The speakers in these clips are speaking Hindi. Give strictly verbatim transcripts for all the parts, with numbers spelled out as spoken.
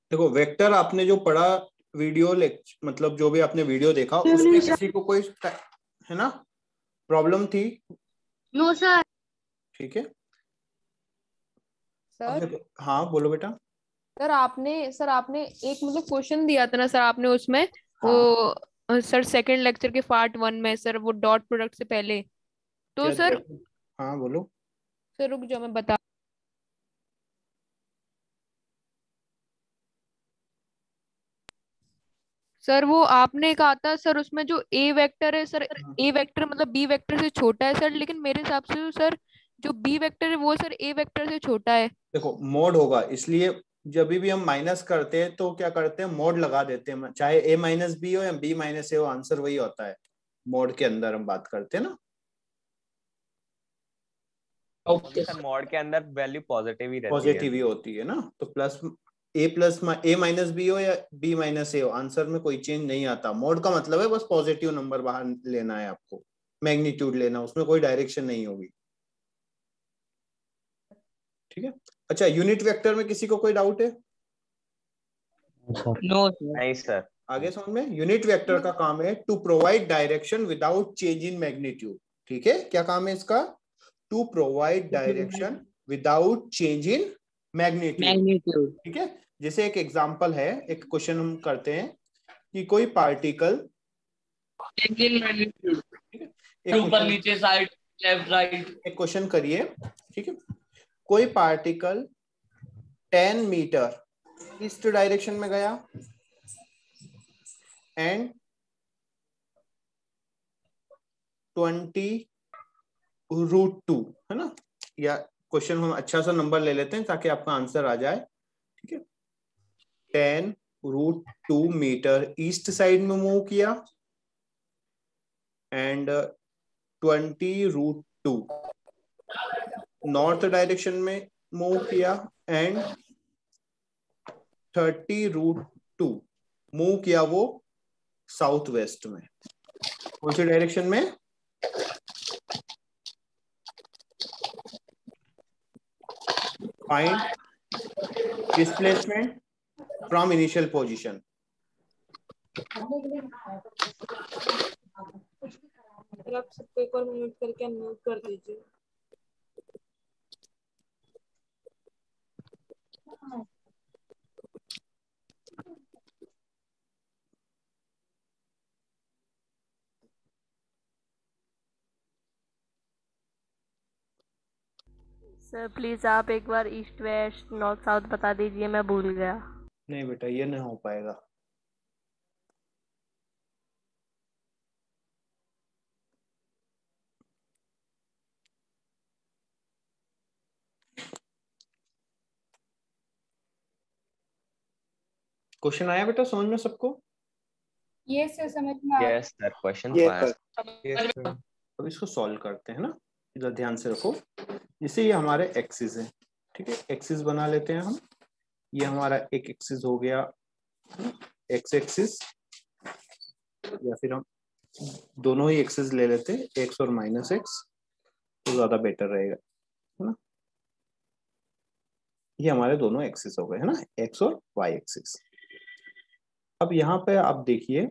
देखो वेक्टर आपने जो पढ़ा वीडियो लेक्चर, मतलब जो भी आपने वीडियो देखा उसमें किसी को कोई है ना प्रॉब्लम थी? No sir. ठीक है अब सर देखो, हाँ बोलो बेटा। सर आपने सर आपने एक मतलब क्वेश्चन दिया था ना सर आपने उसमें हाँ वो अ, सर सेकंड लेक्चर के पार्ट वन में सर वो डॉट प्रोडक्ट से पहले तो क्या दिया सर था? हाँ बोलो। सर रुक जाओ मैं बता। सर वो आपने कहा था सर उसमें जो ए वेक्टर है सर ए वेक्टर मतलब बी वेक्टर से छोटा है सर, लेकिन मेरे हिसाब से तो सर जो बी वेक्टर है वो सर ए वेक्टर से छोटा है। देखो मोड होगा, इसलिए जब भी हम माइनस करते हैं तो क्या करते हैं, मोड लगा देते हैं, चाहे ए माइनस बी हो या बी माइनस ए हो, आंसर वही होता है। मोड के अंदर हम बात करते हैं ना। ओके सर, मॉड के अंदर वैल्यू पॉजिटिव ही रहती है। पॉजिटिव ही होती है ना, तो plus A plus A minus B हो या बी माइनस ए हो, आंसर में कोई चेंज नहीं आता। मोड का मतलब है बस पॉजिटिव नंबर बाहर लेना है आपको, मैग्नीट्यूड लेना, उसमें कोई डायरेक्शन नहीं होगी। ठीक है। अच्छा, यूनिट वेक्टर में किसी को कोई डाउट है? नो नहीं सर। आगे समझ में। यूनिट वेक्टर का काम है to provide direction without change in magnitude. ठीक है, क्या काम है इसका? To provide direction without change in magnitude. ठीक है, जैसे एक एग्जांपल है, एक क्वेश्चन हम करते हैं कि कोई पार्टिकल ऊपर नीचे साइड लेफ्ट राइट, एक क्वेश्चन करिए। ठीक है, कोई particle ten metre east direction में गया एंड ट्वेंटी रूट टू, है ना, या क्वेश्चन हम अच्छा सा नंबर ले लेते हैं ताकि आपका आंसर आ जाए। ठीक है, ten root two metre east side में मूव किया and twenty root two north direction में मूव किया and thirty root two move किया वो साउथ वेस्ट में। कौन सी डायरेक्शन में? Find displacement from initial position. आप सबको एक और म्यूट करके अनम्यूट कर दीजिए। सर प्लीज आप एक बार ईस्ट वेस्ट नॉर्थ साउथ बता दीजिए, मैं भूल गया। नहीं बेटा, ये नहीं हो पाएगा। क्वेश्चन आया बेटा समझ में सबको? ये सर समझ में आ रहा है। यस सर, क्वेश्चन ये तो आया। अब इसको सॉल्व करते हैं ना, इधर ध्यान से रखो। जैसे ये हमारे एक्सिस है, ठीक है, एक्सिस बना लेते हैं हम। ये हमारा एक एक्सिस हो गया एक्स एक्सिस, या फिर हम दोनों ही एक्सिस ले लेते हैं, एक्स और माइनस एक्स, तो ज्यादा बेटर रहेगा, है ना। ये हमारे दोनों एक्सिस हो गए, है ना, एक्स और वाई एक्सिस। अब यहाँ पे आप देखिए,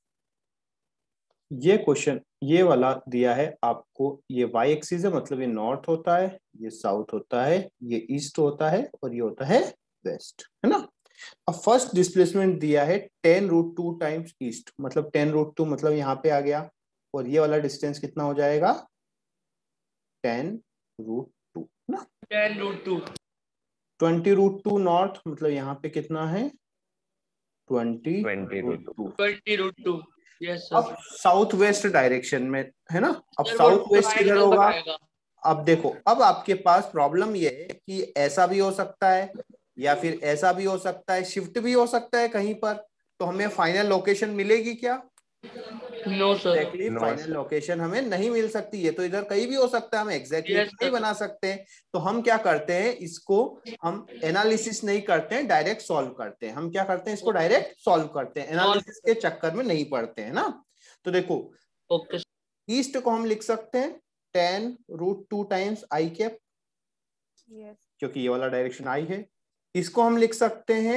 ये क्वेश्चन ये वाला दिया है आपको, ये वाई एक्सिस है, मतलब ये नॉर्थ होता है, ये साउथ होता है, ये ईस्ट होता है और ये होता है वेस्ट, है ना। अब फर्स्ट डिस्प्लेसमेंट दिया है ten root two times east, मतलब टेन रूट टू मतलब यहाँ पे आ गया, और ये वाला डिस्टेंस कितना हो जाएगा? टेन रूट टू ना। Ten root two twenty root two north, मतलब यहाँ पे कितना है? Twenty twenty root root two. Twenty root two yes अब सर। साउथ वेस्ट डायरेक्शन में, है ना, अब सर, वो साउथ वेस्ट किधर triangle होगा? बनाएगा। अब देखो, अब आपके पास प्रॉब्लम ये है कि ऐसा भी हो सकता है या फिर ऐसा भी हो सकता है, शिफ्ट भी हो सकता है कहीं पर, तो हमें फाइनल लोकेशन मिलेगी क्या? No sir. Exactly final location हमें नहीं मिल सकती है, तो इधर कहीं भी हो सकता है, हम एग्जैक्टली Yes, नहीं बना सकते हैं। तो हम क्या करते हैं, इसको हम एनालिसिस नहीं करते हैं, डायरेक्ट सॉल्व करते हैं। हम क्या करते हैं, इसको डायरेक्ट सॉल्व करते हैं, एनालिसिस के चक्कर में नहीं पड़ते हैं ना। तो देखो, ओके ईस्ट को हम लिख सकते हैं ten root two times I cap, क्योंकि ये वाला डायरेक्शन आई है। इसको हम लिख सकते हैं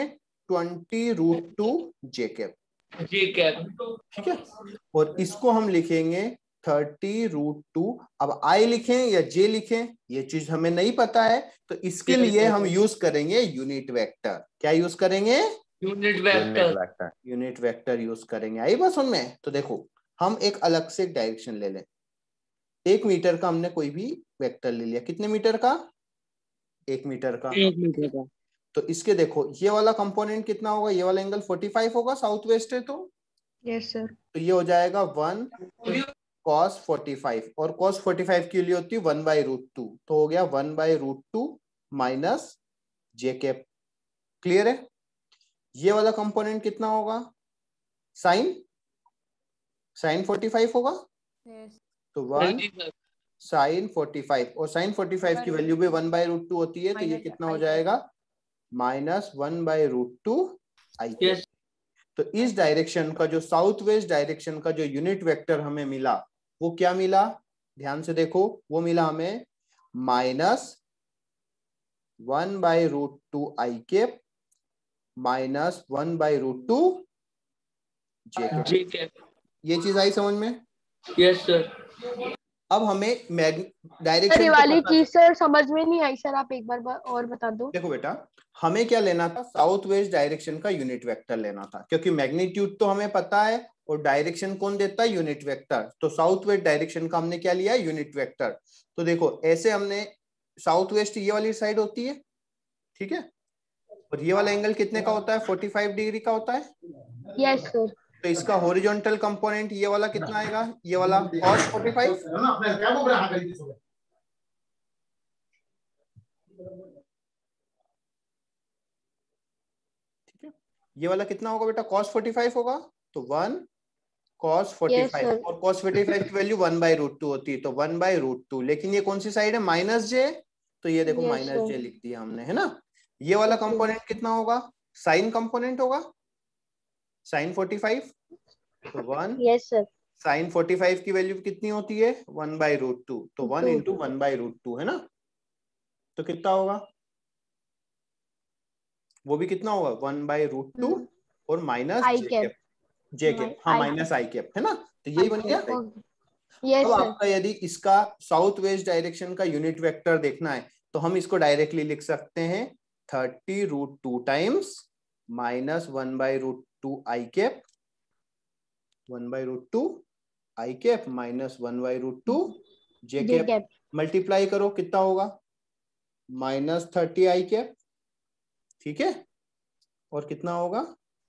twenty root two J cap, G cap, ठीक है। और इसको हम लिखेंगे थर्टी रूट टू। अब आई लिखें या जे लिखें ये चीज हमें नहीं पता है, तो इसके लिए हम यूज करेंगे यूनिट वेक्टर। क्या यूज करेंगे? Unit unit vector, vector. Unit vector use करेंगे। आई बात समझ में? तो देखो हम एक अलग से डायरेक्शन ले लें। एक मीटर का हमने कोई भी वेक्टर ले लिया। कितने मीटर का? एक मीटर का। एक मीटर का, तो इसके देखो ये वाला कंपोनेंट कितना होगा? ये वाला एंगल फोर्टी फाइव होगा, साउथ वेस्ट है तो। Yes sir. तो ये हो जाएगा वन कॉस फोर्टी फाइव, और कॉस फोर्टी फाइव के लिए होती है वन बाई रूट टू, तो हो गया one by root two minus J cap. Clear है? ये वाला कंपोनेंट कितना होगा? साइन साइन फोर्टी फाइव होगा। यस। तो वन जी सर, साइन फोर्टी फाइव, और साइन फोर्टी फाइव की वैल्यू भी वन बाई रूट टू होती है, तो ये कितना हो जाएगा? Minus one by root two I cap. Yes, तो इस डायरेक्शन का जो साउथ वेस्ट डायरेक्शन का जो यूनिट वेक्टर हमें मिला वो क्या मिला? ध्यान से देखो, वो मिला हमें minus one by root two I cap minus one by root two J cap. G cap, ये चीज आई समझ में? Yes sir. अब हमें सर डायरेक्शन ये वाली चीज सर समझ में नहीं आई सर, आप एक बार बा- और बता दो। देखो बेटा, हमें क्या लेना था? साउथ वेस्ट डायरेक्शन का यूनिट वेक्टर लेना था, क्योंकि मैग्नीट्यूड तो हमें पता है और डायरेक्शन कौन देता है? Unit vector. तो साउथ वेस्ट डायरेक्शन का हमने क्या लिया? Unit vector. तो देखो ऐसे हमने साउथ वेस्ट ये वाली साइड होती है, ठीक है, और ये वाला एंगल कितने का होता है? फोर्टी फाइव डिग्री का होता है। Yes sir. तो इसका हॉरिजॉन्टल कंपोनेंट ये वाला कितना आएगा? ये वाला cos फोर्टी फाइव। ठीक है, ये वाला कितना होगा बेटा? cos फोर्टी फाइव होगा। तो one cos forty Yes, five, sir. और cos फोर्टी फाइव की value one by root two होती है, तो वन बाई रूट टू। लेकिन ये कौन सी साइड है? माइनस जे। तो ये देखो Yes, माइनस sir. जे लिख दिया हमने, है ना। ये वाला Okay. कंपोनेंट कितना होगा? साइन कंपोनेंट होगा, साइन फोर्टी फाइव। तो one yes sir. Sine forty five की वैल्यू कितनी होती है? One by root two. तो one Two. Into one by root two, है ना। तो कितना होगा? वो भी कितना होगा? वन बाई रूट टू और minus I J cap. Cap. J cap, हाँ, I माइनस आई कैप, है ना। तो यही बन गया। यस अब सर। आपका यदि इसका साउथ वेस्ट डायरेक्शन का यूनिट वेक्टर देखना है तो हम इसको डायरेक्टली लिख सकते हैं thirty root two times minus one by root two I cap, one by root two I cap minus one by root two J J cap. Cap. Multiply करो, कितना होगा? माइनस थर्टी आई कैप, ठीक है, और कितना होगा?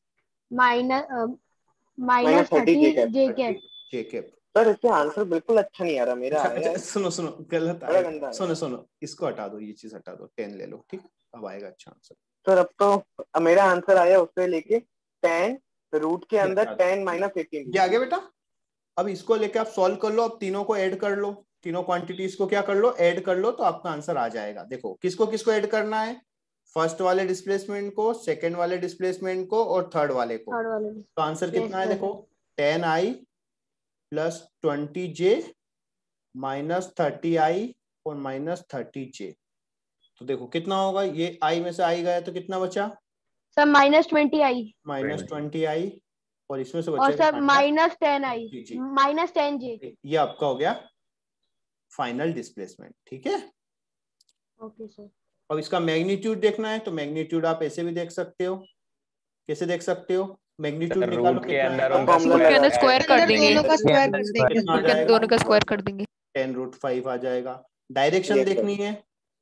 Minus minus thirty J cap. J cap. Sir इसके आंसर बिल्कुल अच्छा नहीं आ रहा मेरा। अच्छा, अच्छा, सुनो सुनो, गलत बड़ा आया। गंदा है। सुनो सुनो, इसको हटा दो, ये चीज हटा दो, टेन ले लो, ठीक, अब आएगा अच्छा आंसर। सर अब तो अब मेरा आंसर आया उससे लेके टेन रूट के अंदर ये टेन माइनस एटीन। ये आगे बेटा, अब इसको लेके आप सॉल्व कर लो। अब तीनों को ऐड कर लो, तीनों क्वांटिटीज को क्या कर लो? ऐड कर लो, तो आपका आंसर आ जाएगा। देखो किसको किसको ऐड करना है? फर्स्ट वाले डिस्प्लेसमेंट को, सेकंड वाले डिस्प्लेसमेंट को, और थर्ड वाले को। थर्ड वाले। तो आंसर कितना है? sir. देखो ten I plus twenty J minus thirty I और माइनस थर्टी जे। तो देखो कितना होगा? ये आई में से आई गया तो कितना बचा? Sir minus twenty I minus twenty I, और इसमें से और बचेगा सर माइनस टेन आई जी, जी। Minus ten J. ये आपका हो गया फाइनल डिस्प्लेसमेंट, ठीक है। Okay sir. अब इसका मैग्नीट्यूड देखना है तो मैग्नीट्यूड आप ऐसे भी देख सकते हो। कैसे देख सकते हो? मैग्नीट्यूड निकालो, रूट के कितना अंदर आएगा? उनका रूट रूट के अंदर स्क्वायर कर देंगे, दोनों का स्क्वायर कर देंगे। कितना आ रूट के अंदर जाएगा? दोनों का स्क्वायर कर देंगे। टेन रूट फाइव आ जाएगा। Direction Yes, sir. देखनी है,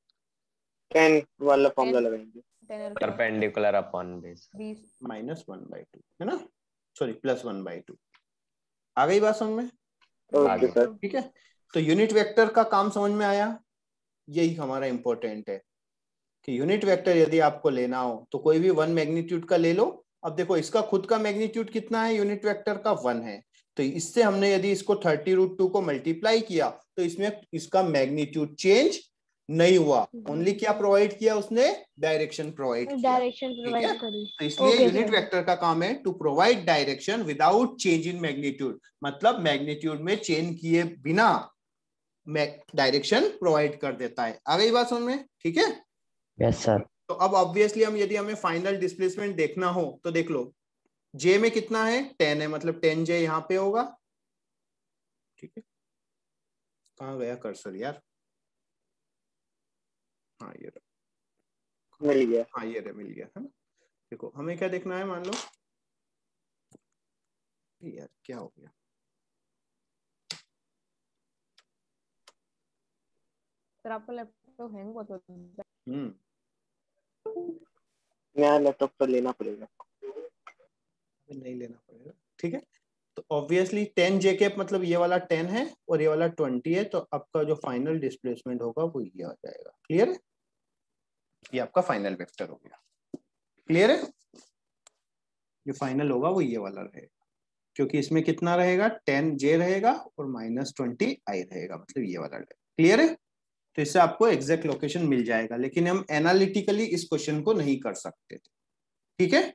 टेन वाला फॉर्मूला लगाएंगे। Perpendicular upon base. Minus one by two, है ना, sorry plus one by two. आ गई बात समझ में? Okay sir. ठीक है, तो यूनिट वेक्टर का काम समझ में आया। यही हमारा इंपॉर्टेंट है कि यूनिट वेक्टर यदि आपको लेना हो तो कोई भी वन मैग्नीट्यूड का ले लो। अब देखो इसका खुद का मैग्नीट्यूड कितना है? यूनिट वेक्टर का वन है। तो इससे हमने यदि इसको थर्टी रूट टू को मल्टीप्लाई किया तो इसमें इसका मैग्नीट्यूड चेंज नहीं हुआ, ओनली क्या प्रोवाइड किया उसने? डायरेक्शन प्रोवाइड किया। डायरेक्शन ठीक है, प्रोवाइड करी। तो इसलिए Okay, यूनिट sir. वेक्टर का काम है to provide direction without change in magnitude, मतलब मैग्नीट्यूड में चेंज किए बिना डायरेक्शन प्रोवाइड कर देता है। आ गई बात समझ में? ठीक है, यस सर। तो अब ऑब्वियसली हम यदि हमें फाइनल डिस्प्लेसमेंट देखना हो तो देख लो, जे में कितना है, टेन है, मतलब टेन जे यहाँ पे होगा। ठीक है, कहाँ गया कर्सर यार? हाँ ये रहा, मिल गया। हाँ ये रहा, मिल गया है ना। देखो हमें क्या देखना है, मान लो यार क्या हो गया, सर आपका लैपटॉप हैंग बहुत होता है। हम्म नया लैपटॉप तो लेना पड़ेगा। नहीं लेना पड़ेगा। ठीक है, तो ऑब्वियसली टेन जे के मतलब ये वाला टेन है और ये वाला ट्वेंटी है, तो आपका जो फाइनल डिस्प्लेसमेंट होगा वो ये आ जाएगा। क्लियर है, ये आपका फाइनल वेक्टर हो गया। क्लियर है, ये फाइनल होगा वो ये वाला रहेगा, क्योंकि इसमें कितना रहेगा, टेन जे रहेगा और माइनस ट्वेंटी आई रहेगा, मतलब ये वाला रहेगा। क्लियर है, तो इससे आपको एग्जैक्ट लोकेशन मिल जाएगा, लेकिन हम एनालिटिकली इस क्वेश्चन को नहीं कर सकते थे। ठीक है,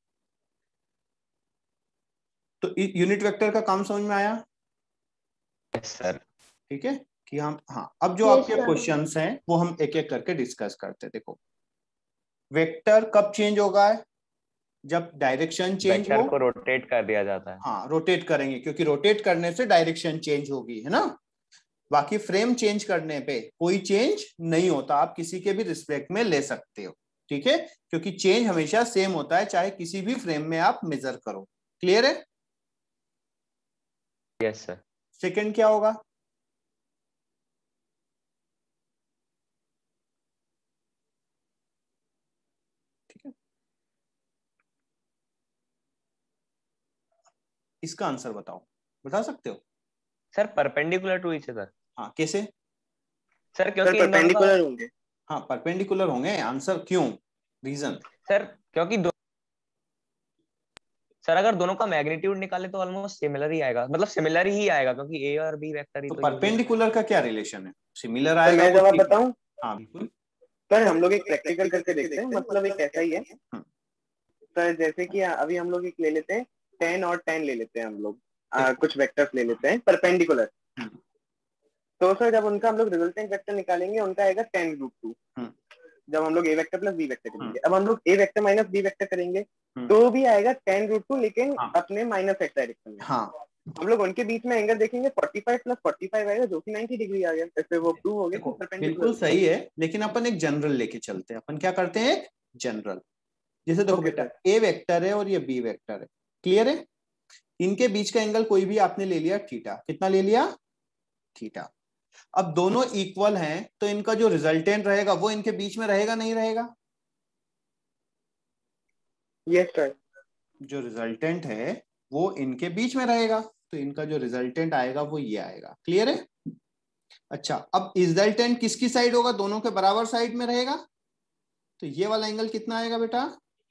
तो यूनिट वेक्टर का काम समझ में आया? Yes sir. ठीक है, कि हम, हाँ अब जो Yes, आपके sir. क्वेश्चंस हैं वो हम एक एक करके डिस्कस करते हैं। देखो वेक्टर कब चेंज होगा है, जब डायरेक्शन चेंज वेक्टर हो। को रोटेट कर दिया जाता है। हाँ रोटेट करेंगे, क्योंकि रोटेट करने से डायरेक्शन चेंज होगी, है ना। बाकी फ्रेम चेंज करने पे कोई चेंज नहीं होता, आप किसी के भी रिस्पेक्ट में ले सकते हो। ठीक है, क्योंकि चेंज हमेशा सेम होता है चाहे किसी भी फ्रेम में आप मेजर करो। क्लियर है? Yes sir. सेकंड क्या होगा? ठीक है, इसका आंसर बताओ, बता सकते हो? Sir perpendicular to each other. हाँ कैसे? सर सर क्योंकि इन दोनों का, परपेंडिकुलर होंगे। हाँ परपेंडिकुलर होंगे। आंसर क्यों, रीजन? सर क्योंकि दो, सर अगर दोनों का मैग्नीट्यूड निकाले तो ऑलमोस्ट सिमिलर ही आएगा, मतलब सिमिलर ही आएगा, क्योंकि ए और बी वेक्टर ही तो तो use होते हैं। परपेंडिकुलर का क्या रिलेशन है? सिमिलर तो आएगा मैं वो जवाब ठीक है। बताऊं? हाँ बिल्कुल। सर हम लोग एक प्रैक्टिकल करके देखते हैं, मतलब एक ऐसा ही है। हम्म। सर जैसे कि अभी हम लोग एक ले लेते हैं, टेन और टेन ले लेते हैं हम लोग, आ, कुछ वेक्टर्स ले लेते हैं परपेंडिकुलर। हम्म। तो सर जब उनका हम लोग रिजल्टेंट वेक्टर निकालेंगे, उनका आएगा टेन रूट टू। हम्म। जब हम लोग A vector plus B vector hmm. करेंगे, अब हम लोग A vector minus B vector करेंगे हम्म। तो भी आएगा टेन रूट टू, लेकिन हाँ। अपने माइनस एक्स डायरेक्शन में। हाँ हम लोग उनके बीच में एंगल देखेंगे, forty five plus forty five आएगा जो कि नाइंटी डिग्री आ गया। इससे वो प्रूव हो गया कि देखो परपेंडिकुलर। बिल्कुल सही है, लेकिन अपन एक जनरल लेके चलते हैं। अपन क्या करते हैं, एक जनरल। जैसे देखो ओके बेटा, सर। ए वेक्टर है और ये बी वेक्टर है। क्लियर है, इनके बीच का एंगल कोई भी आपने ले लिया थीटा। कितना ले लिया? थीटा। अब दोनों इक्वल हैं तो इनका जो रिजल्टेंट रहेगा वो इनके बीच में रहेगा नहीं रहेगा? Yes sir. जो रिजल्टेंट है वो इनके बीच में रहेगा, तो इनका जो रिजल्टेंट आएगा वो ये आएगा। क्लियर है? अच्छा, अब रिजल्टेंट किसकी साइड होगा? दोनों के बराबर साइड में रहेगा, तो ये वाला एंगल कितना आएगा बेटा?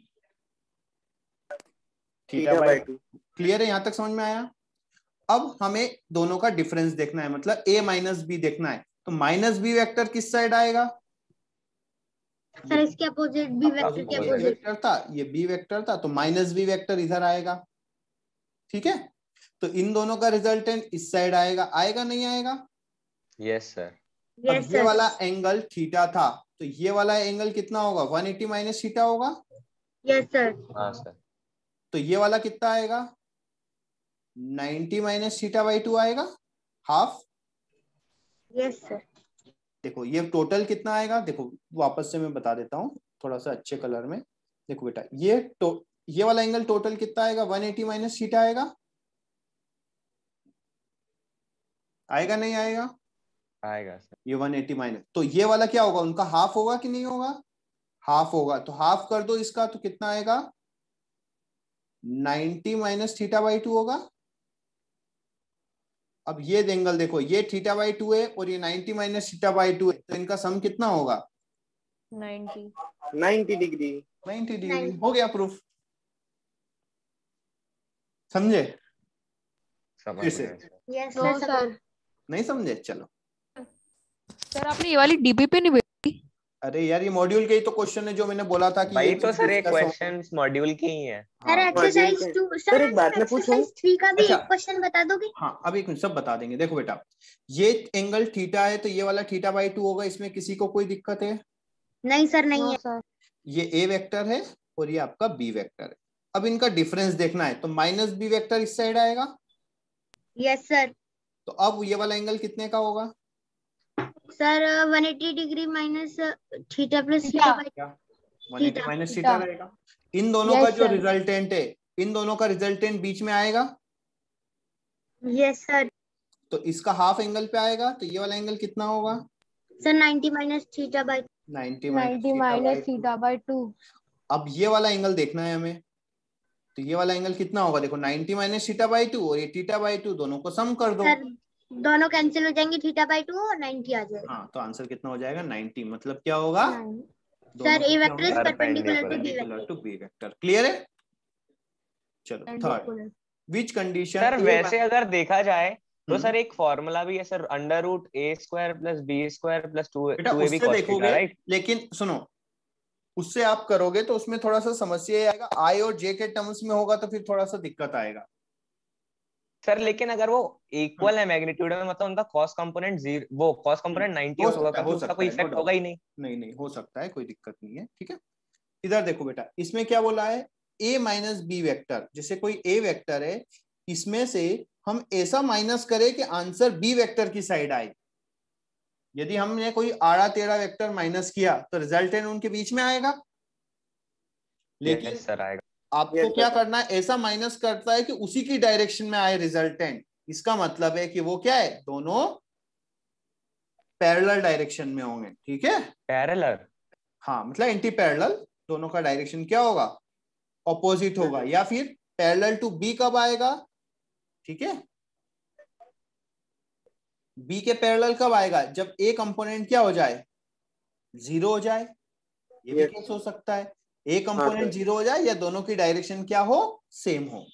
Theta by to. क्लियर है, यहां तक समझ में आया? अब हमें दोनों का डिफरेंस देखना है, मतलब a माइनस बी देखना है, तो माइनस बी वेक्टर किस साइड आएगा? सर इसके अपोजिट बी वेक्टर के ये अपोजिट। वेक्टर था, ये बी वेक्टर था, तो माइनस बी वेक्टर इधर आएगा। ठीक है, तो इन दोनों का रिजल्टेंट इस साइड आएगा, आएगा नहीं आएगा? Yes sir. अब ये वाला एंगल थीटा था, तो ये वाला एंगल कितना होगा? वन एटी माइनस थीटा होगा। Yes sir. हाँ सर। तो ये वाला कितना आएगा? Ninety minus theta by two आएगा, हाफ। Yes sir. देखो ये टोटल कितना आएगा, देखो वापस से मैं बता देता हूँ थोड़ा सा अच्छे कलर में। देखो बेटा, ये तो ये वाला एंगल टोटल कितना आएगा? वन एटी माइनस थीटा आएगा। आएगा नहीं आएगा? आएगा सर। ये वन एटी माइनस, तो ये वाला क्या होगा? उनका हाफ होगा कि नहीं होगा? हाफ होगा, तो हाफ कर दो इसका, तो कितना आएगा? Ninety minus theta by two होगा। अब ये एंगल देखो, ये थीटा बाई टू है और ये ninety minus theta by two है, तो इनका सम कितना होगा? Ninety. Ninety degree. Ninety degree. हो गया प्रूफ। समझे? समझ फिर से गए sir. Yes no sir. Sir. नहीं समझे? चलो। सर आपने ये वाली डीबी पे नहीं भेजी? अरे यार, ये मॉड्यूल के ही तो क्वेश्चन है जो मैंने बोला था कि भाई ये तो चीज सर ये discuss हो- क्वेश्चंस मॉड्यूल के ही हैं। सर हाँ, एक्सरसाइज टू सर सर एक बात मैं पूछूं? एक्सरसाइज थ्री का भी अच्छा। एक क्वेश्चन बता दोगे? हाँ अब एक मिनट, सब बता देंगे। देखो बेटा, ये एंगल थीटा है तो ये वाला थीटा बाई टू होगा, इसमें किसी को कोई दिक्कत है? नहीं सर नहीं नो है। सर। ये ए वेक्टर है और ये आपका बी वेक्टर है। अब इनका डिफरेंस देखना है तो माइनस बी वेक्टर इस साइड आएगा। Yes sir. तो अब ये वाला एंगल कितने का होगा sir one eighty degree minus theta plus theta by क्या? One eighty theta. Minus theta रहेगा। इन दोनों Yes, का जो sir. रिजल्टेंट है, इन दोनों का रिजल्टेंट बीच में आएगा। Yes sir. तो इसका हाफ एंगल पे आएगा। तो ये वाला एंगल कितना होगा? Sir ninety minus theta by ninety ninety minus theta by two. अब ये वाला एंगल देखना है हमें। तो ये वाला एंगल कितना होगा? देखो ninety minus theta by two और ये थीटा बाई टू, दोनों को सम कर दो। सर दोनों कैंसिल हो जाएंगे, थीटा बाय टू और नाइंटी आ जाएगा। हाँ, तो आंसर कितना हो जाएगा? नाइंटी। मतलब क्या होगा? Sir A vector is perpendicular to B perpendicular to B vector. Clear है? चलो थर्ड, विच कंडीशन? सर वैसे अगर देखा जाए तो हम्म। सर एक फॉर्मूला भी है sir, under root A square plus B square plus two बेटा टू ए बी उससे कॉस देखोगे, थीटा, राइट? लेकिन सुनो, उससे आप करोगे तो उसमें थोड़ा सा समस्या ये आएगा, आई और जे के टर्म्स में होगा तो फिर थोड़ा सा दिक्कत आएगा सर लेकिन अगर वो इक्वल है मैग्नीट्यूड में, मतलब उनका कॉस कंपोनेंट जीरो, वो कॉस कंपोनेंट नाइंटी हो होगा, सकता है, कभी हो उसका सकता कोई है, no इफेक्ट doubt। होगा ही नहीं। नहीं नहीं हो सकता है, कोई दिक्कत नहीं है। ठीक है, इधर देखो बेटा, इसमें क्या बोला है? a minus B vector. जैसे कोई a वेक्टर है, इसमें से हम ऐसा माइनस करें कि आंसर b वेक्टर की साइड आए। यदि हमने कोई आड़ा टेढ़ा वेक्टर माइनस किया तो रिजल्टेंट उनके बीच में आएगा। लेकिन Yes, सर आएगा। आपको Yes, क्या sir. करना है? ऐसा माइनस करता है कि उसी की डायरेक्शन में आए रिजल्टेंट। इसका मतलब है कि वो क्या है? दोनों पैरेलल डायरेक्शन में होंगे। ठीक है, पैरेलल। हाँ, मतलब एंटी पैरेलल, दोनों का डायरेक्शन क्या होगा? ऑपोजिट होगा। या फिर पैरेलल टू बी कब आएगा? ठीक है, बी के पैरेलल कब आएगा? जब ए कंपोनेंट क्या हो जाए? जीरो हो जाए। ये भी Yes. केस हो सकता है, ए कंपोनेंट sir. जीरो हो जाए या दोनों की डायरेक्शन क्या हो? सेम हो।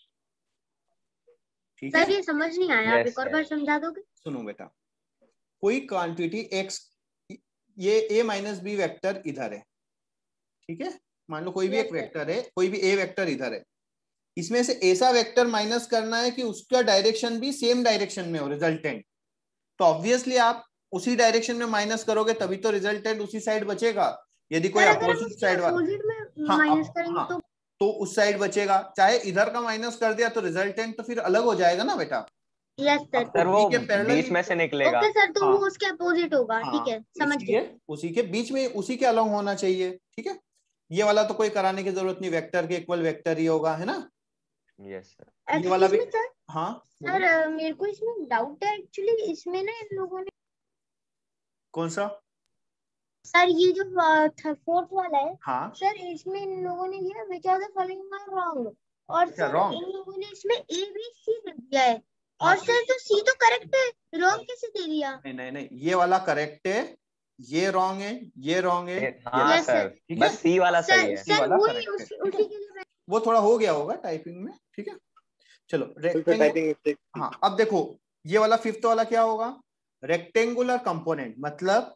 ठीक सर है, ये समझ नहीं आया, आप Yes, एक और sir. बार समझा दोगे? सुनो बेटा, कोई क्वांटिटी एक्स, ये ए माइनस बी वेक्टर इधर है। ठीक है, मान लो कोई भी Yes, एक sir. वेक्टर है, कोई भी ए वेक्टर इधर है। इसमें से ऐसा वेक्टर माइनस करना है कि उसका डायरेक्शन भी सेम डायरेक्शन में हो रिजल्टेंट। तो ऑब्वियसली आप उसी डायरेक्शन में माइनस करोगे तभी तो रिजल्टेंट उसी साइड बचेगा। यदि कोई सर अगर हम अपोजिट उसके साइड वाला, अपोजिट में हाँ, माइनस अब- करेंगे हाँ, तो तो उस साइड बचेगा। चाहे इधर का माइनस कर दिया तो रिजल्टेंट तो फिर अलग हो जाएगा ना बेटा। Yes sir. आपको सर वो बी के पैरेलल बीच में से निकलेगा। ओके सर, तो हाँ। वो उसके अपोजिट होगा। हाँ, ठीक है, समझ गए। इसलिए उसी के बीच में, उसी के अलग होना चाहिए। ठीक है, ये वाला तो कोई कराने की जरूरत नहीं, वेक्टर के इक्वल वेक्टर ही होगा, है ना? Yes sir. ये वाला भी, Excuse me, सर हाँ सर अ, मेरे को इसमें डाउट है एक्चुअली। इसमें ना इन लोगों ने, कौन सा? सर ये जो फोर्थ वाला है, हाँ, सर इसमें इन लोगों ने ये which are the following are wrong, और क्या सर wrong? इन लोगों ने इसमें ए बी सी लिख दिया है। हाँ, और सर जो सी तो करेक्ट है, रॉन्ग कैसे दे दिया? नहीं नहीं नहीं, ये वाला करेक्ट है, ये रॉन्ग है, ये रॉन्ग है, हाँ Yes, सर, sir. ठीक है? बस सी वाला सही सर है। सर वाला वही correct है, उसी ठीक है? उसी के लिए मैं- वो थोड़ा हो गया होगा टाइपिंग में। ठीक है, चलो रेक्टेंगुलर। Typing mistake. हाँ, अब देखो ये वाला फिफ्थ वाला क्या होगा? रेक्टेंगुलर कंपोनेंट, मतलब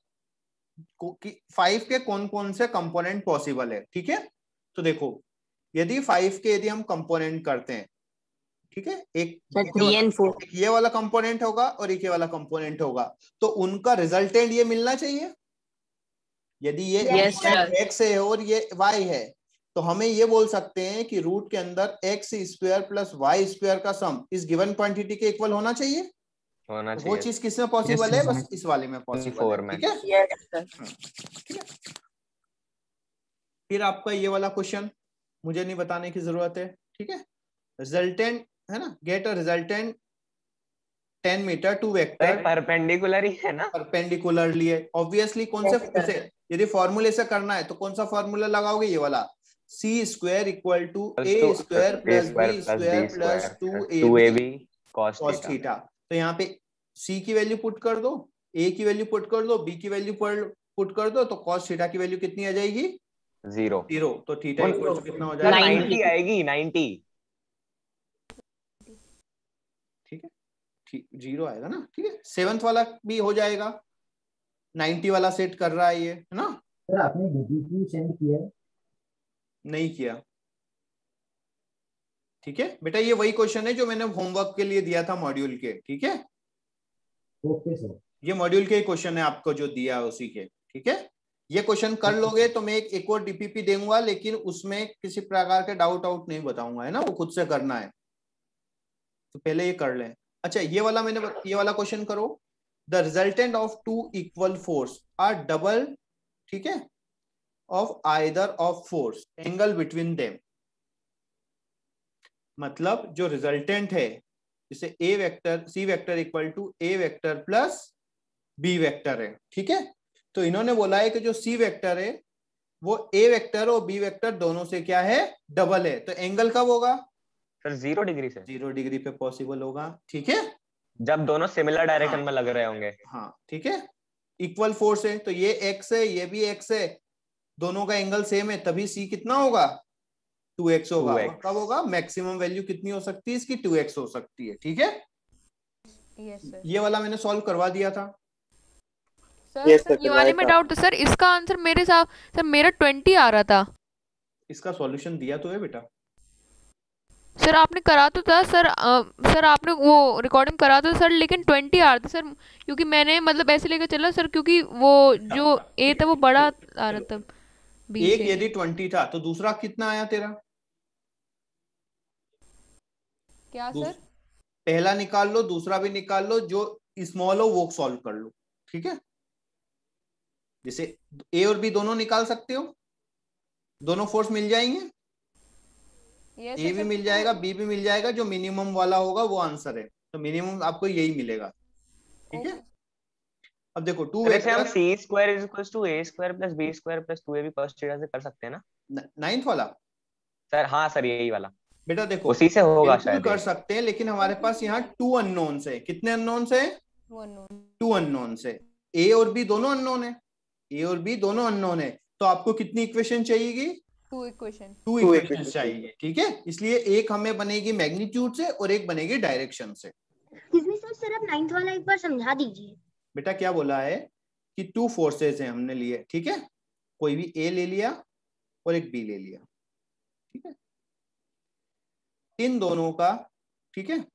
फाइव के कौन कौन से कंपोनेंट पॉसिबल है। ठीक है, तो देखो यदि फाइव के यदि हम कंपोनेंट करते हैं, ठीक है, एक थ्री एंड फोर। एक ये वाला कंपोनेंट होगा और एक ये वाला कंपोनेंट होगा, तो उनका रिजल्टेंट ये मिलना चाहिए। यदि ये Yes, sir. एक्स है और ये वाई है, तो हमें ये बोल सकते हैं कि रूट के अंदर X square plus Y square का सम इस गिवन क्वांटिटी के इक्वल होना चाहिए। होना वो चाहिए। चीज किसमें पॉसिबल Yes, है? sir. बस इस वाले में पॉसिबल फोर है। में। ठीक है, यस सर। ठीक है। फिर आपका ये वाला क्वेश्चन मुझे नहीं बताने की जरूरत है। ठीक है, रिजल्टेंट है ना, get a resultant ten metre two vector perpendicular ही है ना? परपेंडिकुलरली है। ऑब्वियसली कौन से Yes, sir. से यदि फॉर्मूले से करना है तो कौन सा फॉर्मूला लगाओगे? ये वाला, C square equal to A square plus B square plus two A B cos cos theta. तो यहाँ पे सी की वैल्यू पुट कर दो, ए की वैल्यू पुट कर दो, बी की वैल्यू पुट कर दो, तो कॉस थीटा की वैल्यू कितनी आ जाएगी? जीरो। जीरो। तो थीटा इक्वल टू कितना हो सर जाएगा? नाइंटी आएगी, नाइंटी। ठीक है, ठीक, जीरो आएगा ना। ठीक है, सेवंथ वाला भी हो जाएगा, नाइंटी वाला सेट कर रहा है ये, है ना? सर आपने डीपीक्यू सेंड किया है? नहीं किया। ठीक है बेटा, ये वही क्वेश्चन है जो मैंने होमवर्क के लिए दिया था मॉड्यूल के। ठीक है, ओके सर। ये मॉड्यूल के क्वेश्चन है आपको जो दिया है उसी के। ठीक है, ये क्वेश्चन कर लोगे तो मैं एक एक और डीपीपी दूंगा, लेकिन उसमें किसी प्रकार के डाउट आउट नहीं बताऊंगा, है ना, वो खुद से करना है, तो पहले ये कर लें। अच्छा ये वाला मैंने ये वाला क्वेश्चन करो, the resultant of two equal force are double, ठीक है, of either of force angle between them. मतलब जो रिजल्टेंट है, जैसे A vector C vector equal to A vector plus B vector है, ठीक है, तो इन्होंने बोला है कि जो सी वेक्टर है वो ए वेक्टर और बी वेक्टर दोनों से क्या है, डबल है, तो एंगल कब होगा सर जीरो डिग्री से, जीरो डिग्री पे पॉसिबल होगा, ठीक है, जब दोनों सिमिलर डायरेक्शन हाँ, में लग रहे होंगे। हाँ ठीक है, इक्वल फोर्स है तो ये एक्स है ये भी एक्स है, दोनों का एंगल सेम है, तभी सी कितना होगा, टू एक्स होगा। और कब होगा, मैक्सिमम वैल्यू कितनी हो सकती है इसकी, टू एक्स हो सकती है, ठीक है। Yes sir. ये वाला मैंने सॉल्व करवा दिया था सर Yes, सर sir, ये वाले में करवाया था। डाउट था सर, इसका आंसर मेरे साथ सर मेरा ट्वेंटी आ रहा था। इसका सॉल्यूशन दिया तो है बेटा, सर आपने करा तो था सर, अ, सर आपने वो रिकॉर्डिंग करा तो सर, लेकिन ट्वेंटी आ रहा था सर, क्योंकि मैंने मतलब ऐसे लेकर चला सर, क्योंकि वो जो ए था वो बड़ा आ रहा था बी एक से। यदि ट्वेंटी था तो दूसरा कितना आया तेरा, क्या दूस- सर? पहला निकाल लो, दूसरा भी निकाल लो, जो स्मॉल हो वो सॉल्व कर लो, ठीक है। जैसे ए और बी दोनों निकाल सकते हो, दोनों फोर्स मिल जाएंगे, यस ए भी मिल जाएगा बी भी मिल जाएगा, जो मिनिमम वाला होगा वो आंसर है, तो मिनिमम आपको यही मिलेगा, ठीक है। अब देखो टू वैसे हम vector, C square is equal to A square plus B square plus two A B cos theta से कर सकते हैं ना नाइन्थ वाला सर? हाँ सर यही वाला, बेटा देखो उसी से होगा बिल्कुल शायद कर ये। सकते हैं, लेकिन हमारे पास यहाँ टू अननोन्स है, कितने अननोन्स है, टू अननोन्स है, ए और बी दोनों अननोन है, ए और बी दोनों अननोन है, तो आपको कितनी इक्वेशन चाहिएगी, टू इक्वेशन टू इक्वेशन चाहिए, ठीक है। इसलिए एक हमें बनेगी मैग्नीट्यूड से और एक बनेगी डायरेक्शन से। किसने सर सर आप नाइन्थ वाला एक बार समझा दीजिए। बेटा क्या बोला है कि टू फोर्सेस हैं हमने लिए, ठीक है, कोई भी ए ले लिया और एक बी ले लिया, ठीक है, इन दोनों का, ठीक है,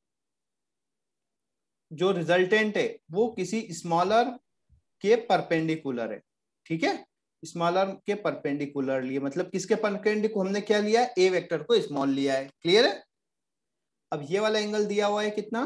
जो रिजल्टेंट है वो किसी स्मॉलर के परपेंडिकुलर है, ठीक है, स्मॉलर के परपेंडिकुलर लिए, मतलब किसके परपेंडिकुलर, हमने क्या लिया है, ए वेक्टर को स्मॉल लिया है, क्लियर है। अब ये वाला एंगल दिया हुआ है कितना,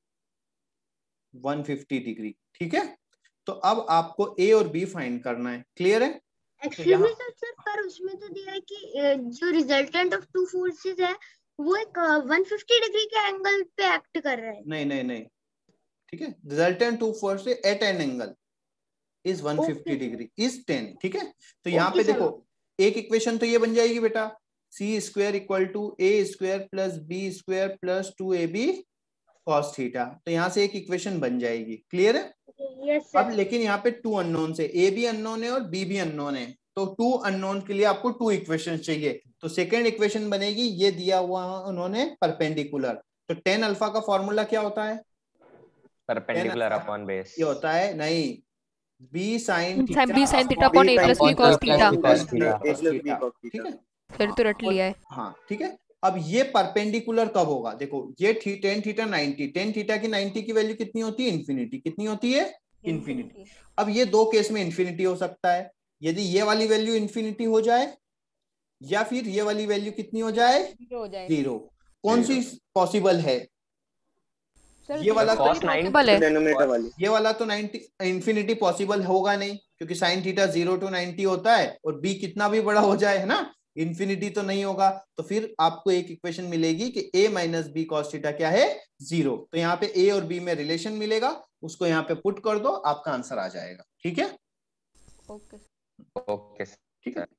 वन फिफ्टी डिग्री, ठीक है, तो अब आपको ए और बी फाइंड करना है, क्लियर है। एक्सक्यूज मी सर सर पर उसमें तो दिया है कि अ, जो रिजल्टेंट ऑफ टू फोर्सेस है वो एक वन फिफ्टी डिग्री के एंगल पे एक्ट कर रहा है। नहीं नहीं नहीं, ठीक है, resultant two force at an angle is one fifty degree is ten, ठीक है। तो यहाँ पे देखो एक इक्वेशन तो ये बन जाएगी बेटा, C square equal to A square plus B square plus two A B cos theta, तो यहाँ से एक इक्वेशन बन जाएगी, क्लियर है। यस अब सर। लेकिन यहाँ पे टू अननोन है, ए भी अननोन है और बी भी अननोन है, तो टू अननोन के लिए आपको टू इक्वेशन चाहिए, तो सेकेंड इक्वेशन बनेगी, ये दिया हुआ उन्होंने परपेंडिकुलर, तो टेन अल्फा का फॉर्मूला क्या होता है, परपेंडिकुलर अपॉन बेस, ये होता है नहीं, B sine B sine theta upon A plus B cos theta, ठीक है, फिर तो रट लिया है। हाँ ठीक है। अब ये परपेंडिकुलर कब होगा, देखो ये थी tan theta ninety, tan theta की नाइनटी की वैल्यू कितनी होती है, इन्फिनिटी, कितनी होती है, इन्फिनिटी। अब ये दो केस में इन्फिनिटी हो सकता है, यदि ये वाली वैल्यू इन्फिनिटी हो जाए या फिर ये वाली वैल्यू कितनी हो जाए, जीरो, कौन सी पॉसिबल है, ये वाला तो पॉसिबल है, ये वाला तो नाइनटी इन्फिनिटी पॉसिबल होगा नहीं, क्योंकि sine theta zero to ninety होता है, और बी कितना भी बड़ा हो जाए, है ना, इन्फिनिटी तो नहीं होगा, तो फिर आपको एक इक्वेशन मिलेगी कि a minus B cos theta क्या है, जीरो, तो यहाँ पे a और b में रिलेशन मिलेगा, उसको यहाँ पे पुट कर दो, आपका आंसर आ जाएगा, ठीक है। ओके ओके ठीक है,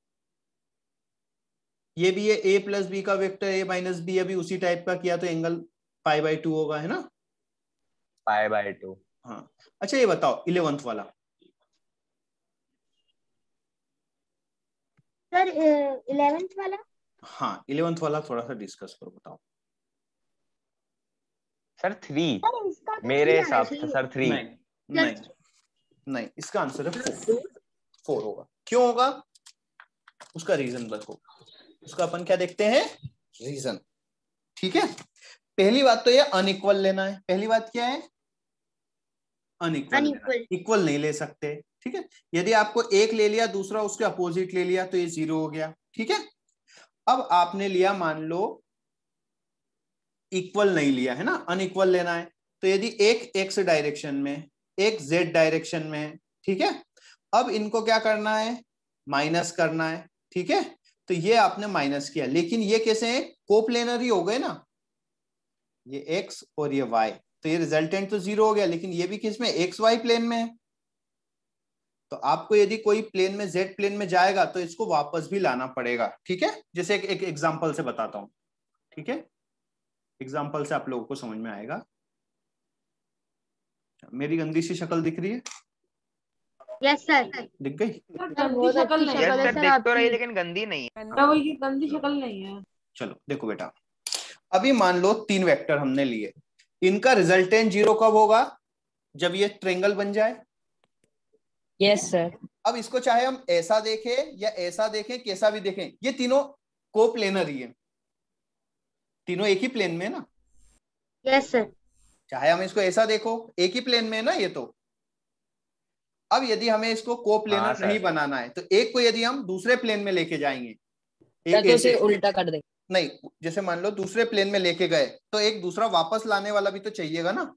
ये भी है a प्लस बी का वेक्टर, a माइनस बी अभी उसी टाइप का किया तो एंगल पाई बाई टू होगा, है ना, पाई बाई टू। हाँ अच्छा ये बताओ इलेवेंथ वाला, सर इलेवेंथ वाला, हाँ इलेवेंथ वाला थोड़ा सा डिस्कस करो, बताओ। सर थ्री, सर इसका तो मेरे three आना हिसाब से चाहिए। Sir three. नहीं नहीं नहीं, इसका आंसर है फोर, फोर होगा, क्यों होगा, उसका रीजन देखो, उसका अपन क्या देखते हैं, रीजन, ठीक है। पहली बात तो ये अनइक्वल लेना है, पहली बात क्या है, अनइक्वल, इक्वल नहीं ले सकते, ठीक है। यदि आपको एक ले लिया, दूसरा उसके अपोजिट ले लिया, तो ये जीरो हो गया। ठीक है। अब आपने लिया, मान लो इक्वल नहीं लिया है ना, अनइक्वल लेना है, तो यदि एक एक्स डायरेक्शन में, एक जेड डायरेक्शन में, ठीक है, अब इनको क्या करना है, माइनस करना है। ठीक है, तो ये आपने माइनस किया, लेकिन ये कैसे हैं, कोप्लेनर ही हो गए ना, ये एक्स और ये वाई, तो ये रिजल्टेंट तो जीरो हो गया, लेकिन ये भी किस में, एक्स वाई प्लेन में है। तो आपको यदि कोई प्लेन में, जेड प्लेन में जाएगा, तो इसको वापस भी लाना पड़ेगा। ठीक है, जैसे एक, एक एग्जांपल से बताता हूं। ठीक है, एग्जांपल से आप लोगों को समझ में आएगा। मेरी गंदी सी शक्ल दिख रही है? Yes sir. दिख गई? गंदी शक्ल नहीं यस है सर, दिख तो रही है लेकिन गंदी नहीं है। बेटा वो ये गंदी शक्ल नहीं है। चलो देखो बेटा, अभी मान लो तीन वेक्टर हमने लिए, इनका रिजल्टेंट जीरो कब होगा, जब ये ट्रायंगल बन जाए। Yes sir. अब इसको चाहे हम ऐसा देखें या ऐसा देखें, कैसा भी देखें, ये तीनों कोप्लेनर ही है, तीनों एक ही प्लेन में है ना। Yes sir. चाहे हम इसको ऐसा देखो, एक ही प्लेन में है ना ये तो। अब यदि हमें इसको कोप्लेनर हाँ, नहीं सर। बनाना है, तो एक को यदि हम दूसरे प्लेन में लेके जाएंगे, या एक तो उसे ऐसे, उल्टा कर दे। नहीं, जैसे मान लो दूसरे प्लेन में लेके गए, तो एक दूसरा वापस लाने वाला भी तो चाहिएगा ना,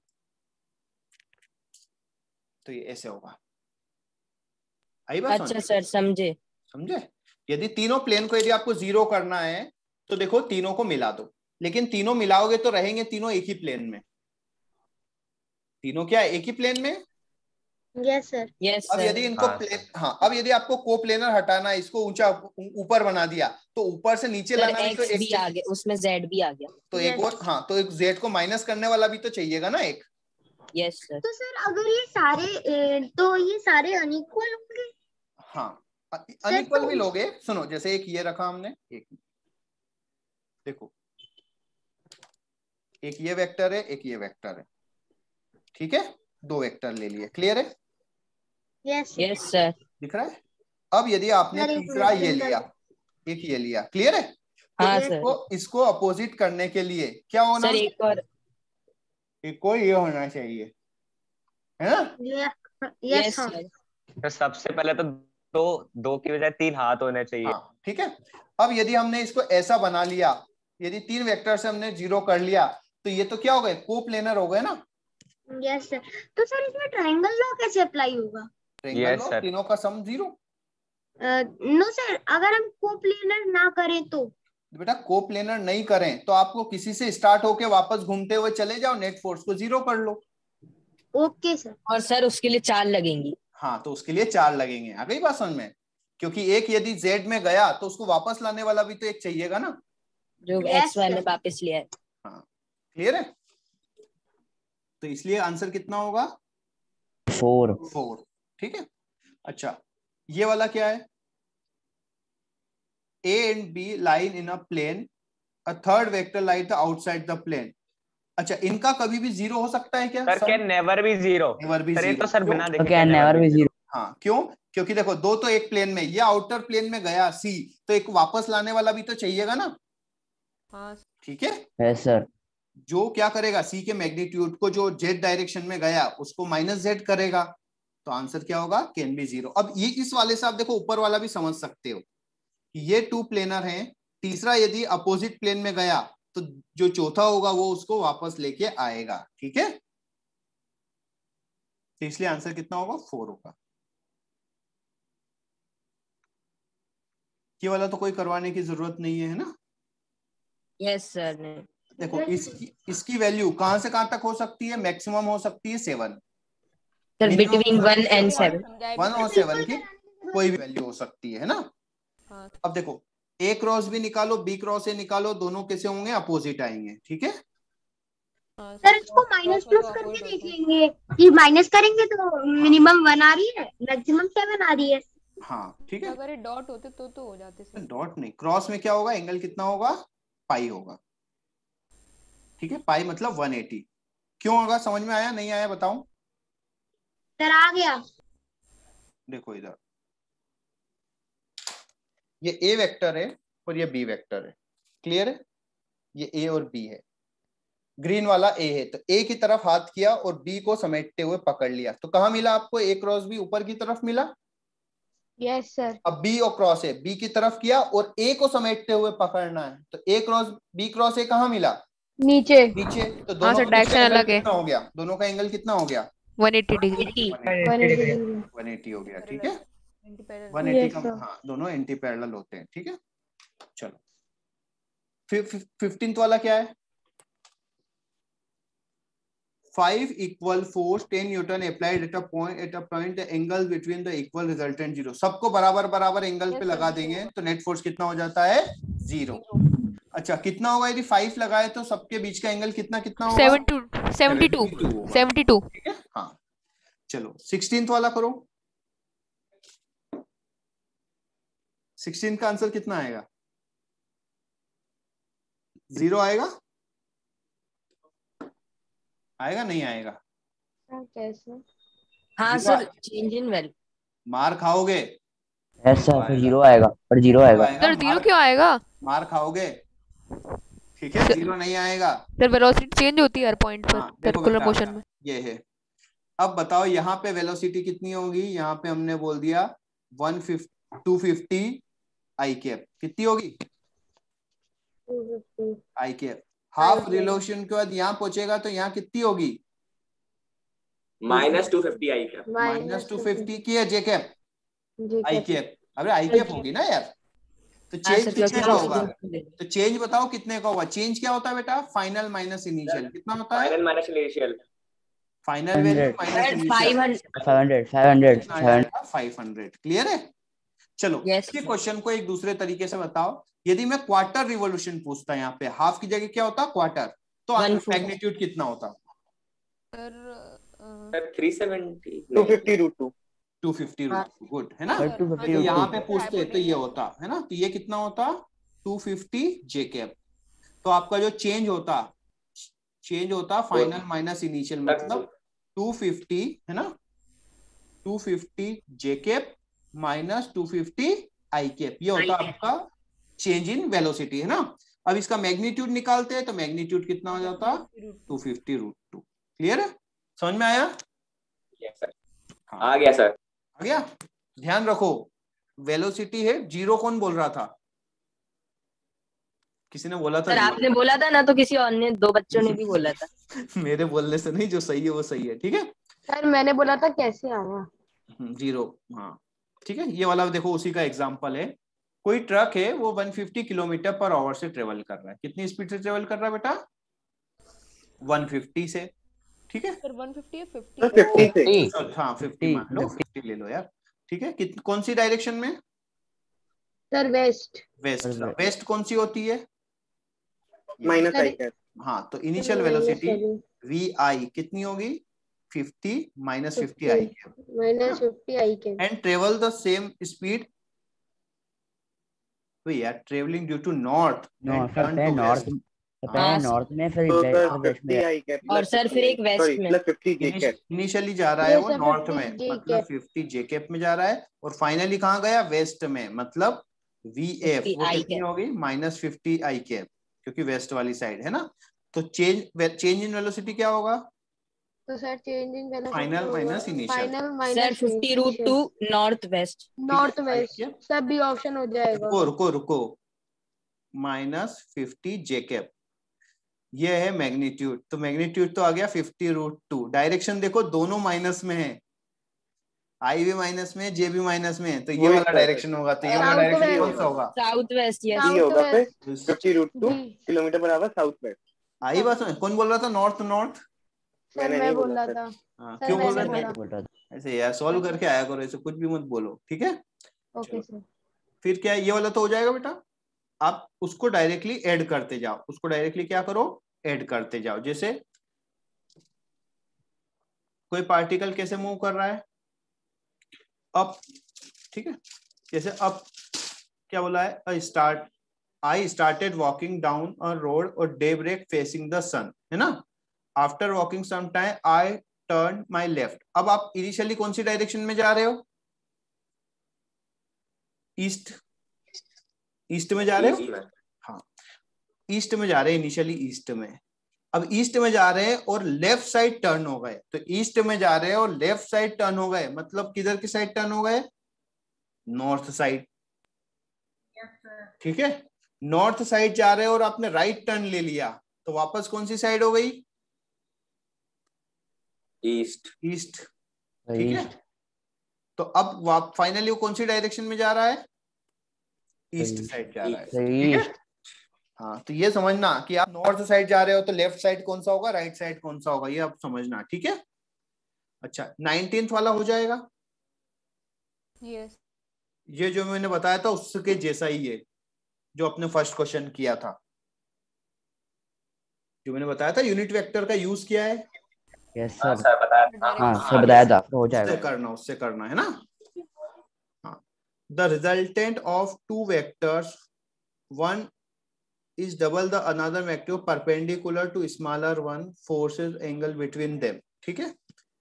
तो ये ऐसे होगा। आई बात? अच्छा सर, समझे समझे? यदि तीनों प्लेन को यदि आपको जीरो करना है, तो देखो तीनों को मिला दो, लेकिन तीनों मिलाओगे तो रहेंगे तीनों एक ही प्लेन में। तीनों क्या है, एक ही प्लेन में। Yes sir. यस अब सर। यदि इनको हाँ, प्लेन, हाँ, अब यदि आपको कोप्लेनर हटाना है, इसको ऊंचा ऊपर बना दिया, तो ऊपर से नीचे सर लाना भी तो एक्स भी एक, आ गया उसमें, जेड भी आ गया। तो एक और, हाँ, तो एक जेड को माइनस करने वाला भी तो चाहिएगा ना एक। Yes sir. तो सर अगर ये सारे ए, तो ये सारे अनइक्वल होंगे। हाँ, सर अनइक्वल तो भी लोगे। सुनो, जैसे एक ये रखा हमने, एक देखो, एक ये वेक्टर है, एक ये वेक्टर है, ठीक है, दो वेक्टर ले लिए, क्लियर है? Yes yes sir. दिख रहा है? अब यदि आपने सर, एक तीसरा मिनट, ये प्रिंटर- लिया, एक ये लिया, क्लियर है? तो हाँ इसको इसको अपोजिट करने के लिए क्या होना, सर एक और। एक को ये होना चाहिए, है ना? यस यस हाँ। सर। तो सबसे पहले तो दो दो की बजाय तीन हाथ होने चाहिए। हाँ, ठीक है। अब यदि हमने इसको ऐसा बना लिया, यदि तीन वेक्टर से हमने जीरो कर लिया, तो ये तो क्या हो गए, कोप्लेनर हो गए ना। Yes sir. तो सर इसमें ट्रायंगल लॉ कैसे अप्लाई होगा? Triangle Yes, law, sir. तीनों का सम जीरो। नो सर, अगर हम कोप्लेनर ना करें तो? बेटा कोप्लेनर नहीं करें तो आपको किसी से स्टार्ट होके वापस घूमते हुए चले जाओ, नेट फोर्स को जीरो कर लो। Okay sir. और सर उसके लिए चार लगेंगी। हाँ, तो उसके लिए चार लगेंगे। आ गई बात समझ में? क्योंकि एक यदि जेड में गया, तो उसको वापस लाने वाला भी तो एक चाहिएगा ना, जो Yes, एक्स वाई sir. में वापस लिया है। हाँ, क्लियर है? तो इसलिए आंसर कितना होगा, फोर। फोर, ठीक है। अच्छा, ये वाला क्या है, A and B line in a plane, a third vector lies outside the plane. अच्छा, इनका कभी भी जीरो हो सकता है क्या? Sir can never be zero. Never भी सर ये जीरो। तो सर बिना देखे कैन नेवर बी जीरो। हाँ, क्यों? क्योंकि देखो दो तो एक प्लेन में, ये आउटर प्लेन में गया सी, तो एक वापस लाने वाला भी तो चाहिएगा ना। हाँ ठीक है, यस सर। जो क्या करेगा, सी के मैग्नीट्यूड को जो जेड डायरेक्शन में गया उसको माइनस जेड करेगा, तो आंसर क्या होगा, कैन बी जीरो। अब ये इस वाले से आप देखो ऊपर वाला भी समझ सकते हो, ये टू प्लेनर हैं, तीसरा यदि अपोजिट प्लेन में गया, तो जो चौथा होगा वो उसको वापस लेके आएगा। ठीक है, तो इसलिए आंसर कितना होगा, फोर होगा। ये वाला तो कोई करवाने की जरूरत नहीं है, है ना? यस सर ने। देखो इसकी इसकी वैल्यू कहां से कहां तक हो सकती है, मैक्सिमम हो सकती है seven, sir between one and seven. One और सेवन की कोई भी वैल्यू हो सकती है, है ना? हाँ। अब देखो ए क्रॉस भी निकालो, बी क्रॉस ए निकालो, दोनों कैसे होंगे, अपोजिट आएंगे। ठीक है, हाँ, सर इसको माइनस प्लस करके देख लेंगे कि माइनस करेंगे तो मिनिमम वन आ रही है, मैक्सिमम सेवन आ रही है। हाँ, ठीक है। अगर ये डॉट होते तो तो हो जाते सर। डॉट नहीं, क्रॉस में क्या होगा, एंगल कितना होगा, पाई होगा। ठीक है, पाई मतलब वन एटी। क्यों होगा, समझ में आया नहीं आया बताऊं? सर आ गया। देखो इधर, ये ए वेक्टर है और ये बी वेक्टर है, क्लियर है? ये ए और बी है। ग्रीन वाला ए है, तो ए की तरफ हाथ किया और बी को समेटते हुए पकड़ लिया, तो कहाँ मिला आपको? ए क्रॉस बी ऊपर की तरफ मिला। Yes sir. अब बी और क्रॉस ए बी की तरफ किया और ए को समेटते हुए पकड़ना है, तो A cross B cross A कहाँ मिला? नीचे। नीचे। तो हाँ दोनों सर, का डायरेक्शन एंगल अलग है। कितना हो गया? दोनों का एंगल कितना हो गया? One eighty degree. One eighty हो गया, ठीक है। वन एटी का, हाँ दोनों एंटी पैरेलल होते हैं, ठीक है। चलो फिफ्टींथ वाला क्या है? Five equal force ten newton applied at a point at a point the angle between the equal resultant zero. सबको बराबर बराबर एंगल पे लगा देंगे तो नेट फोर्स कितना हो जाता है? जीरो। अच्छा कितना होगा यदि फाइव लगाए तो सबके बीच का एंगल कितना कितना होगा? Seventy two seventy two. ठीक है, हाँ। चलो सिक्सटींथ वाला करो। सिक्सटीन का आंसर कितना आएगा? जीरो आएगा? आएगा नहीं आएगा? कैसे? हाँ सर, चेंज इन वैल्यू। मार खाओगे? ऐसा फिर जीरो आएगा, पर जीरो आएगा। सर जीरो क्यों आएगा? मार खाओगे, ठीक है, जीरो नहीं आएगा। सर वेलोसिटी चेंज होती है हर पॉइंट पर हाँ, सर्कुलर मोशन में। ये है। अब बताओ यहाँ पे वेलोसिटी कितनी होगी? यहाँ पे हमने बोल दिया one fifty two fifty I cap. कितनी होगी? आई कैप। हाफ रिवोल्यूशन के बाद यहाँ पहुंचेगा तो यहाँ कितनी होगी? Minus two fifty I cap. Minus two fifty की है जे कैप, आई कैप। अरे आई कैप होगी ना यार। तो चेंज कितने का होगा? तो चेंज बताओ कितने का होगा? चेंज क्या होता है बेटा? Final minus initial. कितना होता है? Final minus initial. Final value minus initial. Five hundred five hundred five hundred. Clear है? चलो इसी क्वेश्चन को एक दूसरे तरीके से बताओ। यदि मैं क्वार्टर रिवोल्यूशन पूछता, यहाँ पे हाफ की जगह क्या होता? क्वार्टर, तो मैग्नीट्यूड कितना होता? Three seventy two fifty root two two fifty root two. Good है ना। तो यहाँ पे पूछते तो ये होता है ना, तो ये कितना होता? Two fifty J cap. तो आपका जो चेंज होता चेंज होता फाइनल माइनस इनिशियल, मतलब टू फिफ्टी है ना, two fifty J cap minus two fifty I cap. ये होता आपका चेंज इन वेलोसिटी, है ना। अब इसका मैग्नीट्यूड निकालते हैं तो मैग्नीट्यूड कितना हो जाता? Two fifty root two. Clear है? समझ में आया? Yes sir. हाँ। आ गया सर, आ गया। ध्यान रखो वेलोसिटी है, जीरो कौन बोल रहा था? किसी ने बोला था? सर आपने बोला था ना, तो किसी और ने, दो बच्चों ने भी बोला था। मेरे बोलने से नहीं, जो सही है वो सही है, ठीक है। सर मैंने बोला था कैसे आया? जीरो, हाँ ठीक है। ये वाला देखो उसी का एग्जांपल है। कोई ट्रक है वो one fifty kilometre per hour से ट्रेवल कर रहा है। कितनी स्पीड से ट्रेवल कर रहा है बेटा? वन फिफ्टी से, ठीक है। सर वन फिफ्टी है फिफ्टी फिफ्टी, हाँ फिफ्टी मान लो, फिफ्टी ले लो यार, ठीक है। कित कौन सी डायरेक्शन में? Sir west. वेस्ट। वेस्ट कौन सी होती है? Minus I cap. हाँ, तो इनिशियल वेलोसिटी वी आई कितनी होगी? Fifty minus fifty I cap minus fifty I cap and travel the same speed. We are traveling due to north and turn to west. North में फिर वेस्ट में, और सर फिर एक वेस्ट में। इनिशियली जा रहा है वो नॉर्थ में, मतलब फिफ्टी जे कैप में जा रहा है, और फाइनली कहाँ गया? वेस्ट में, मतलब वी एफ वो कितनी होगी? माइनस फिफ्टी आई कैप, क्योंकि वेस्ट वाली साइड है ना। तो चेंज चेंज इन वेलोसिटी क्या होगा? तो sir change in velocity final minus initial. Final sir minus fifty root two north west. North west सब भी ऑप्शन हो जाएगा। रुको रुको रुको माइनस फिफ्टी जे कैप, ये है मैग्नीट्यूड। तो मैग्नीट्यूड तो आ गया फिफ्टी रूट टू। डायरेक्शन देखो दोनों माइनस में है, आई भी माइनस में, जे भी माइनस में है, तो ये वाला डायरेक्शन होगा। तो ये वाला डायरेक्शन कौन सा होगा? South waste. यस होगा फिर fifty root two kilometre per hour south west. आई बस में कौन बोल रहा था? नॉर्थ नॉर्थ मैंने नहीं बोला था। हाँ, क्यों बोल रहे थे? ऐसे यार सॉल्व करके आया करो, ऐसे कुछ भी मत बोलो, ठीक है। Okay sir. फिर क्या ये वाला तो हो जाएगा बेटा। आप उसको डायरेक्टली ऐड करते जाओ, उसको डायरेक्टली क्या करो? ऐड करते जाओ। जैसे कोई पार्टिकल कैसे मूव कर रहा है? अप, ठीक है। जैसे अप क्या बोला है? Start I started walking down a road और day break facing the sun, है ना। After walking some time I turn my left. अब आप इनिशियली कौन सी डायरेक्शन में जा रहे हो? ईस्ट, ईस्ट में जा रहे हो। हाँ ईस्ट में जा रहे हैं इनिशियली, ईस्ट में। अब ईस्ट में जा रहे हैं और लेफ्ट साइड टर्न हो गए, तो ईस्ट में जा रहे हैं और लेफ्ट साइड टर्न हो गए, मतलब किधर की साइड टर्न हो गए? North side. ठीक है, नॉर्थ साइड जा रहे हैं और आपने राइट टर्न ले लिया, तो वापस कौन सी साइड हो गई? ईस्ट। ईस्ट। ठीक है, तो अब फाइनली वो कौन सी डायरेक्शन में जा रहा है? ईस्ट साइड जा रहा है। ठीक है, हाँ, तो ये समझना कि आप नॉर्थ साइड जा रहे हो तो लेफ्ट साइड कौन सा होगा, राइट साइड कौन सा होगा, ये आप समझना। ठीक है, अच्छा नाइनटीन्थ वाला हो जाएगा। यस। ये जो मैंने बताया था उसके जैसा ही है जो अपने फर्स्ट क्वेश्चन किया था, जो मैंने बताया था यूनिट वेक्टर का यूज किया है। यस सर, हाँ सर बताया था, हो जाएगा। उससे करना उससे करना है ना। हाँ, the resultant of two vectors, one is double the another vector perpendicular to smaller one forces angle between them। ठीक है,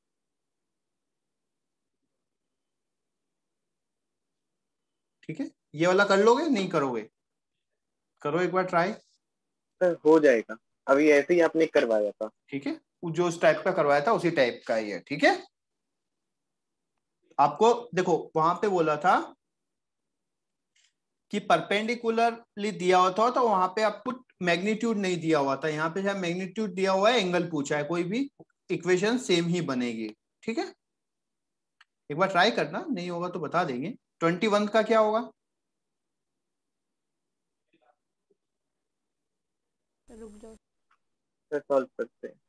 ठीक है, ये वाला कर लोगे नहीं करोगे? करो एक बार ट्राई। सर हो जाएगा, अभी ऐसे ही आपने करवाया था। ठीक है, जो उस टाइप का करवाया था उसी टाइप का ही है। ठीक है, आपको देखो वहां पे बोला था कि परपेंडिकुलरली दिया हुआ था, तो वहां पे आपको मैग्नीट्यूड नहीं दिया हुआ था, यहाँ पे शायद मैग्नीट्यूड दिया हुआ है, एंगल पूछा है, कोई भी इक्वेशन सेम ही बनेगी। ठीक है, एक बार ट्राई करना, नहीं होगा तो बता देंगे। ट्वेंटी वन का क्या होगा? रुक जाओ सर, सॉल्व करते हैं।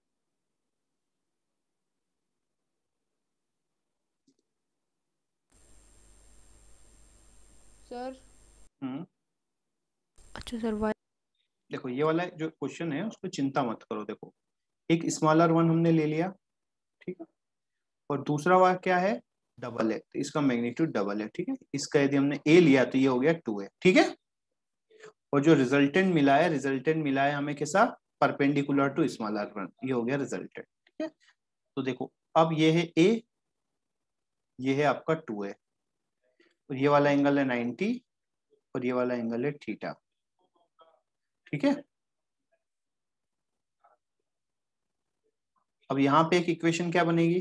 सर। हम्म अच्छा सर, वाई देखो ये वाला जो क्वेश्चन है उसको चिंता मत करो। देखो एक स्मॉलर वन हमने ले लिया, ठीक है, और दूसरा वाला क्या है? डबल है, तो इसका मैग्नीट्यूड डबल है। ठीक है, इसका यदि हमने ए लिया तो ये हो गया टू है। ठीक है, और जो रिजल्टेंट मिला है, रिजल्टेंट मिला है हमें कैसा? परपेंडिकुलर टू स्मॉलर वन, ये हो गया रिजल्टेंट। ठीक है, तो देखो अब ये है ए, ये है आपका टू है, और ये वाला एंगल है नाइंटी और ये वाला एंगल है थीटा। ठीक है, अब यहां पे एक इक्वेशन क्या बनेगी?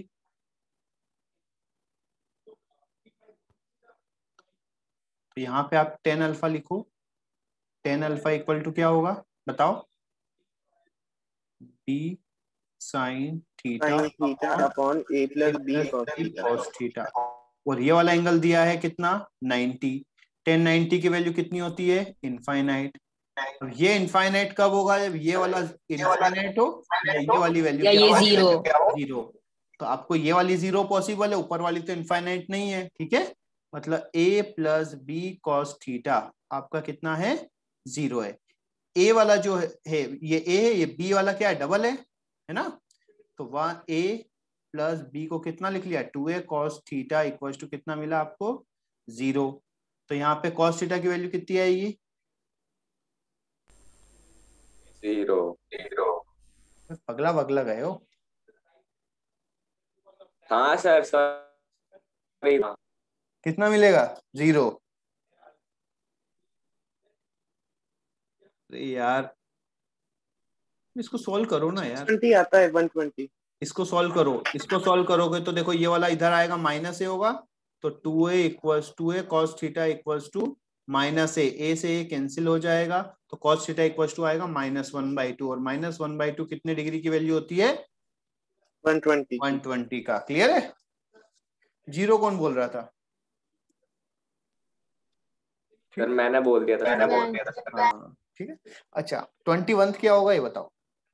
तो यहाँ पे आप टेन अल्फा लिखो, टेन अल्फा इक्वल टू क्या होगा बताओ? B sine theta upon A plus B cos theta. और ये वाला एंगल दिया है कितना? नाइंटी। टेन नाइंटी की वैल्यू कितनी होती है? इनफाइनाइट। अब ये इनफाइनाइट कब होगा? जब ये वाला इनफाइनाइट हो या ये वाली वैल्यू जीरो जीरो। तो आपको ये वाली जीरो पॉसिबल है, ऊपर वाली तो इनफाइनाइट नहीं है। ठीक है, मतलब a plus B cos theta आपका कितना है? जीरो है। a वाला जो है ये a है, ये b वाला क्या है? डबल है, है ना। तो वहां a प्लस बी को कितना लिख लिया? Two A cos theta equal to कितना मिला आपको? जीरो। तो यहाँ पे कॉस थीटा की वैल्यू कितनी आएगी? जीरो। जीरो। पगला पगला गए हो। हाँ सर, सॉरी। कितना मिलेगा? जीरो। अरे यार इसको सॉल्व करो ना यार। ट्वेंटी आता है, वन ट्वेंटी। इसको सॉल्व करो, इसको सॉल्व करोगे तो देखो ये वाला इधर आएगा, माइनस ए होगा, तो two A equals to A cos theta equals to minus A, A से ए कैंसिल हो जाएगा, तो कॉस थीटा इक्वल्स टू आएगा माइनस वन बाई टू। और माइनस वन बाई टू कितने डिग्री की वैल्यू होती है? One twenty. वन ट्वेंटी का। क्लियर है? जीरो कौन बोल रहा था? सर मैंने बोल दिया था, मैंने बोल दिया था। हाँ ठीक है। अच्छा ट्वेंटी वन क्या होगा ये बताओ?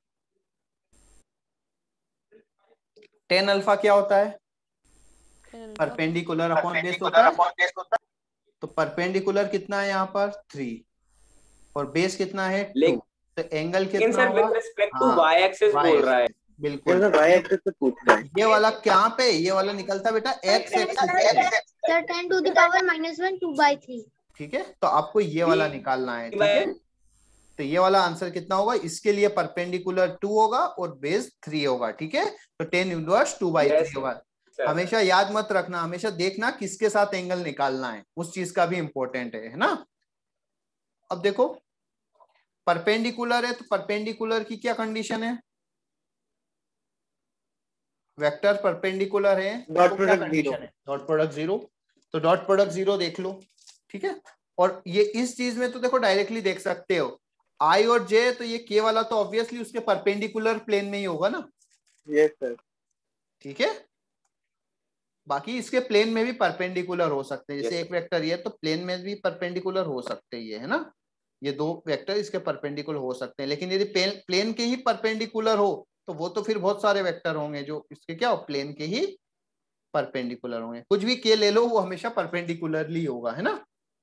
टेन अल्फा क्या होता है? परपेंडिकुलर अपॉन बेस होता है। तो परपेंडिकुलर कितना है यहाँ पर? थ्री, और बेस कितना है? टू। तो एंगल कितना सर होगा? With respect to Y axis बोल रहा है। बिल्कुल, वाई एक्सिस से पूछता है। ये वाला क्या पे? ये वाला निकलता बेटा एक्स एक्सिस से। Sir tan to the power minus one two by three. ठीक है, तो आपको ये वाला निकालना है। ठीक है, तो ये वाला आंसर कितना होगा? इसके लिए परपेंडिकुलर टू होगा और बेस थ्री होगा। ठीक है, तो tan inverse two by three होगा। हमेशा याद मत रखना, हमेशा देखना किसके साथ एंगल निकालना है, उस चीज का भी इंपॉर्टेंट है, है ना। अब देखो परपेंडिकुलर है तो परपेंडिकुलर की क्या कंडीशन है? वेक्टर परपेंडिकुलर है, dot product zero, dot product zero, तो डॉट प्रोडक्ट जीरो देख लो, ठीक है। और ये इस चीज में तो देखो डायरेक्टली देख सकते हो, आई और जे, तो ये के वाला तो ऑब्वियसली उसके परपेंडिकुलर प्लेन में ही होगा ना। Yes sir. ठीक है, बाकी इसके प्लेन में भी परपेंडिकुलर हो सकते हैं, जैसे yes, एक वेक्टर ये तो प्लेन में भी परपेंडिकुलर हो सकते हैं, ये है ना, ये दो वेक्टर इसके परपेंडिकुलर हो सकते हैं। लेकिन यदि प्लेन प्लेन के ही परपेंडिकुलर हो तो वो तो फिर बहुत सारे वेक्टर होंगे जो इसके क्या हो, प्लेन के ही परपेंडिकुलर होंगे। कुछ भी के ले लो वो हमेशा परपेंडिकुलरली होगा, है ना।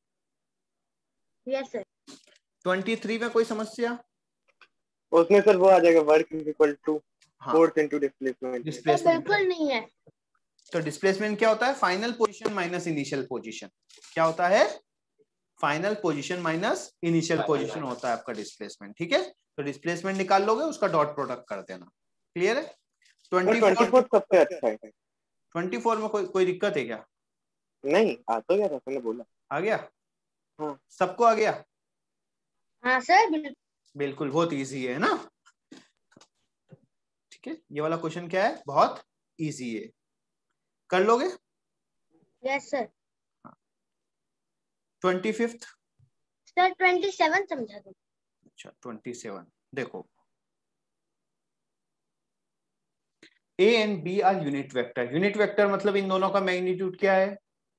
Yes sir. तेईस में कोई समस्या? उसमें सर वो आ जाएगा work is equal to force into displacement. Displacement बिल्कुल नहीं है। तो डिस्प्लेसमेंट क्या होता है? Final position minus initial position. क्या होता है? Final position minus initial position होता है आपका डिस्प्लेसमेंट। ठीक है, तो डिस्प्लेसमेंट निकाल लोगे, उसका डॉट प्रोडक्ट कर देना। क्लियर है? ट्वेंटी फोर सबसे अच्छा है। चौबीस में कोई कोई दिक्कत है क्या? नहीं, आ तो गया था, मैंने बोला आ गया। हाँ, सबको आ गया? हाँ सर बिल्कुल बिल्कुल, बहुत इजी है ना। ठीक है, ये वाला क्वेश्चन क्या है? बहुत इजी है, कर लोगे? Yes sir. Twenty fifth sir twenty seven समझा दो। अच्छा, ट्वेंटी सेवन देखो, A and B are unit vector. Unit vector मतलब इन दोनों का मैग्नीट्यूड क्या है?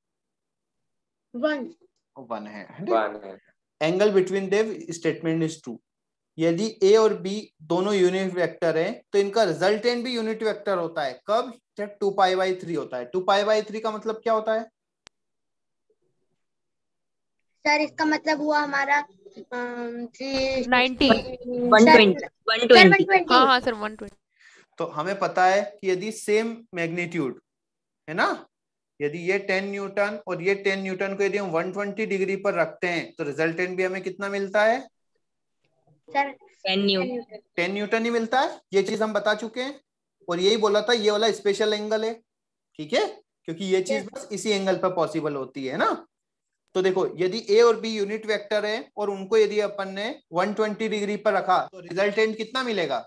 वन वन है, वन है। Angle between them statement is two. यदि ए और बी दोनों यूनिट वेक्टर हैं तो इनका रिजल्टेंट भी यूनिट वेक्टर होता है। कब? जब टू पाई बाई थ्री होता है। टू पाई बाई थ्री का मतलब क्या होता है? सर इसका मतलब हुआ हमारा ninety one twenty one twenty हाँ हाँ सर वन ट्वेंटी। तो हमें पता है कि यदि सेम मैग्नीट्यूड है ना, यदि ये टेन न्यूटन और ये टेन न्यूटन को यदि हम वन ट्वेंटी डिग्री पर रखते हैं तो रिजल्टेंट भी हमें कितना मिलता है? Sir ten newton ten newton ही मिलता है। ये चीज हम बता चुके हैं और यही बोला था ये वाला स्पेशल एंगल है। ठीक है, क्योंकि ये चीज बस इसी एंगल पर पॉसिबल होती है ना। तो देखो, यदि ए और बी यूनिट वेक्टर है और उनको यदि अपन ने वन ट्वेंटी डिग्री पर रखा तो रिजल्टेंट कितना मिलेगा?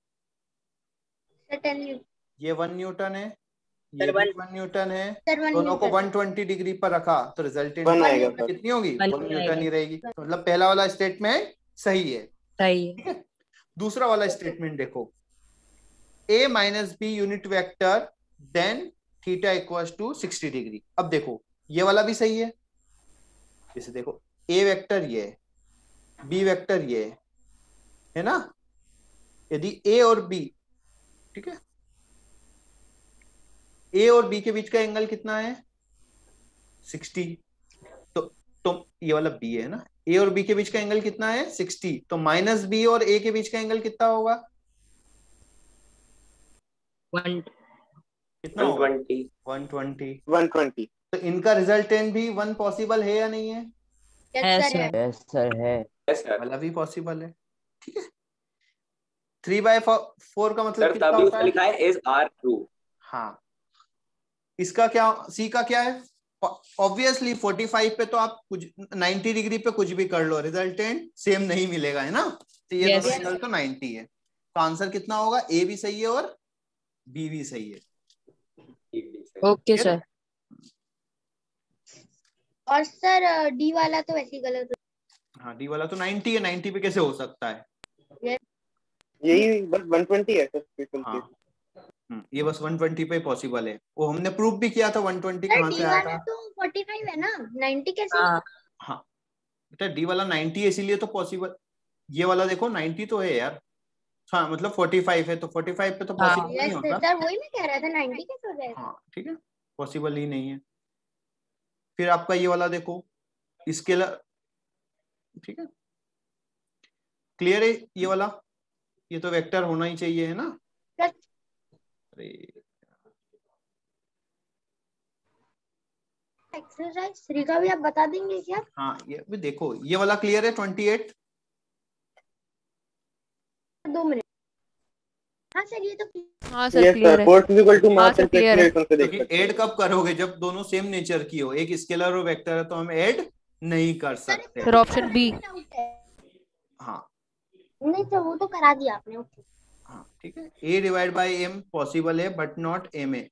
ये वन न्यूटन है, ये भी वन न्यूटन है, दोनों को वन ट्वेंटी डिग्री पर रखा तो रिजल्टेंट कितनी होगी? वन न्यूटन ही रहेगी। तो मतलब पहला वाला स्टेटमेंट सही है। सही ठीक है, दूसरा वाला स्टेटमेंट देखो, a minus B unit vector then theta equals to sixty degree. अब देखो ये वाला भी सही है। जैसे देखो a वेक्टर ये है, b वेक्टर ये है, है ना। यदि a और b, ठीक है, a और b के बीच का एंगल कितना है? सिक्सटी। तो तो ये वाला b है ना, a और b के बीच का एंगल कितना है? सिक्सटी। तो माइनस b और a के बीच का एंगल कितना होगा? वन कितना होगा? One twenty. One twenty. तो इनका रिजल्टेंट भी वन पॉसिबल है या नहीं है? यस सर यस सर है। Yes sir. वाला भी पॉसिबल है। ठीक है, थ्री बाय फोर का मतलब सर कितना तभी होता है? लिखा है इज आर ट्रू। हाँ, इसका क्या, सी का क्या है? ऑब्वियसली फोर्टी फाइव पे तो आप कुछ नाइन्टी डिग्री पे कुछ भी कर लो, रिजल्टेंट सेम नहीं मिलेगा, है ना। तो ये Yes. दोनों एंगल तो नाइन्टी है। तो आंसर कितना होगा? ए भी सही है और बी भी सही है। Okay sir. और सर डी वाला तो वैसे ही गलत है। हाँ, डी वाला तो नाइन्टी है, नाइन्टी पे कैसे हो सकता है? यही बस वन ट्वेंटी है सर। हाँ, ये बस वन ट्वेंटी पे पॉसिबल है। वो हमने प्रूफ भी किया था वन ट्वेंटी कहाँ से आया था। तो फोर्टी फाइव है ना, नाइन्टी कैसे? हाँ हाँ बेटा, डी वाला नाइन्टी है इसीलिए तो पॉसिबल। ये वाला देखो नाइन्टी तो है यार। हाँ, मतलब फोर्टी फाइव है तो फोर्टी फाइव पे तो पॉसिबल नहीं होता। सर वही मैं कह रहा था, नाइन्टी कैसे हो जाएगा? हाँ ठीक है, पॉसिबल ही नहीं है। फिर आपका ये वाला देखो, स्केलर, ठीक है, क्लियर है ये वाला? ये तो वेक्टर होना ही चाहिए, है ना। अरे एक्सरसाइज थ्री का भी आप बता देंगे क्या? हाँ, ये भी देखो, ये वाला क्लियर है? Twenty eight. दो मिनट। हाँ सर, ये तो हाँ सर क्लियर है। Force is equal to mass हाँ सर क्लियर है। क्योंकि ऐड कब करोगे? जब दोनों सेम नेचर की हो। एक स्केलर और वेक्टर है तो हम ऐड नहीं कर सकते। Sir option B. हाँ, नहीं तो वो तो करा दिया आपने। ओके हाँ ठीक है, A divide by M possible है but not M A.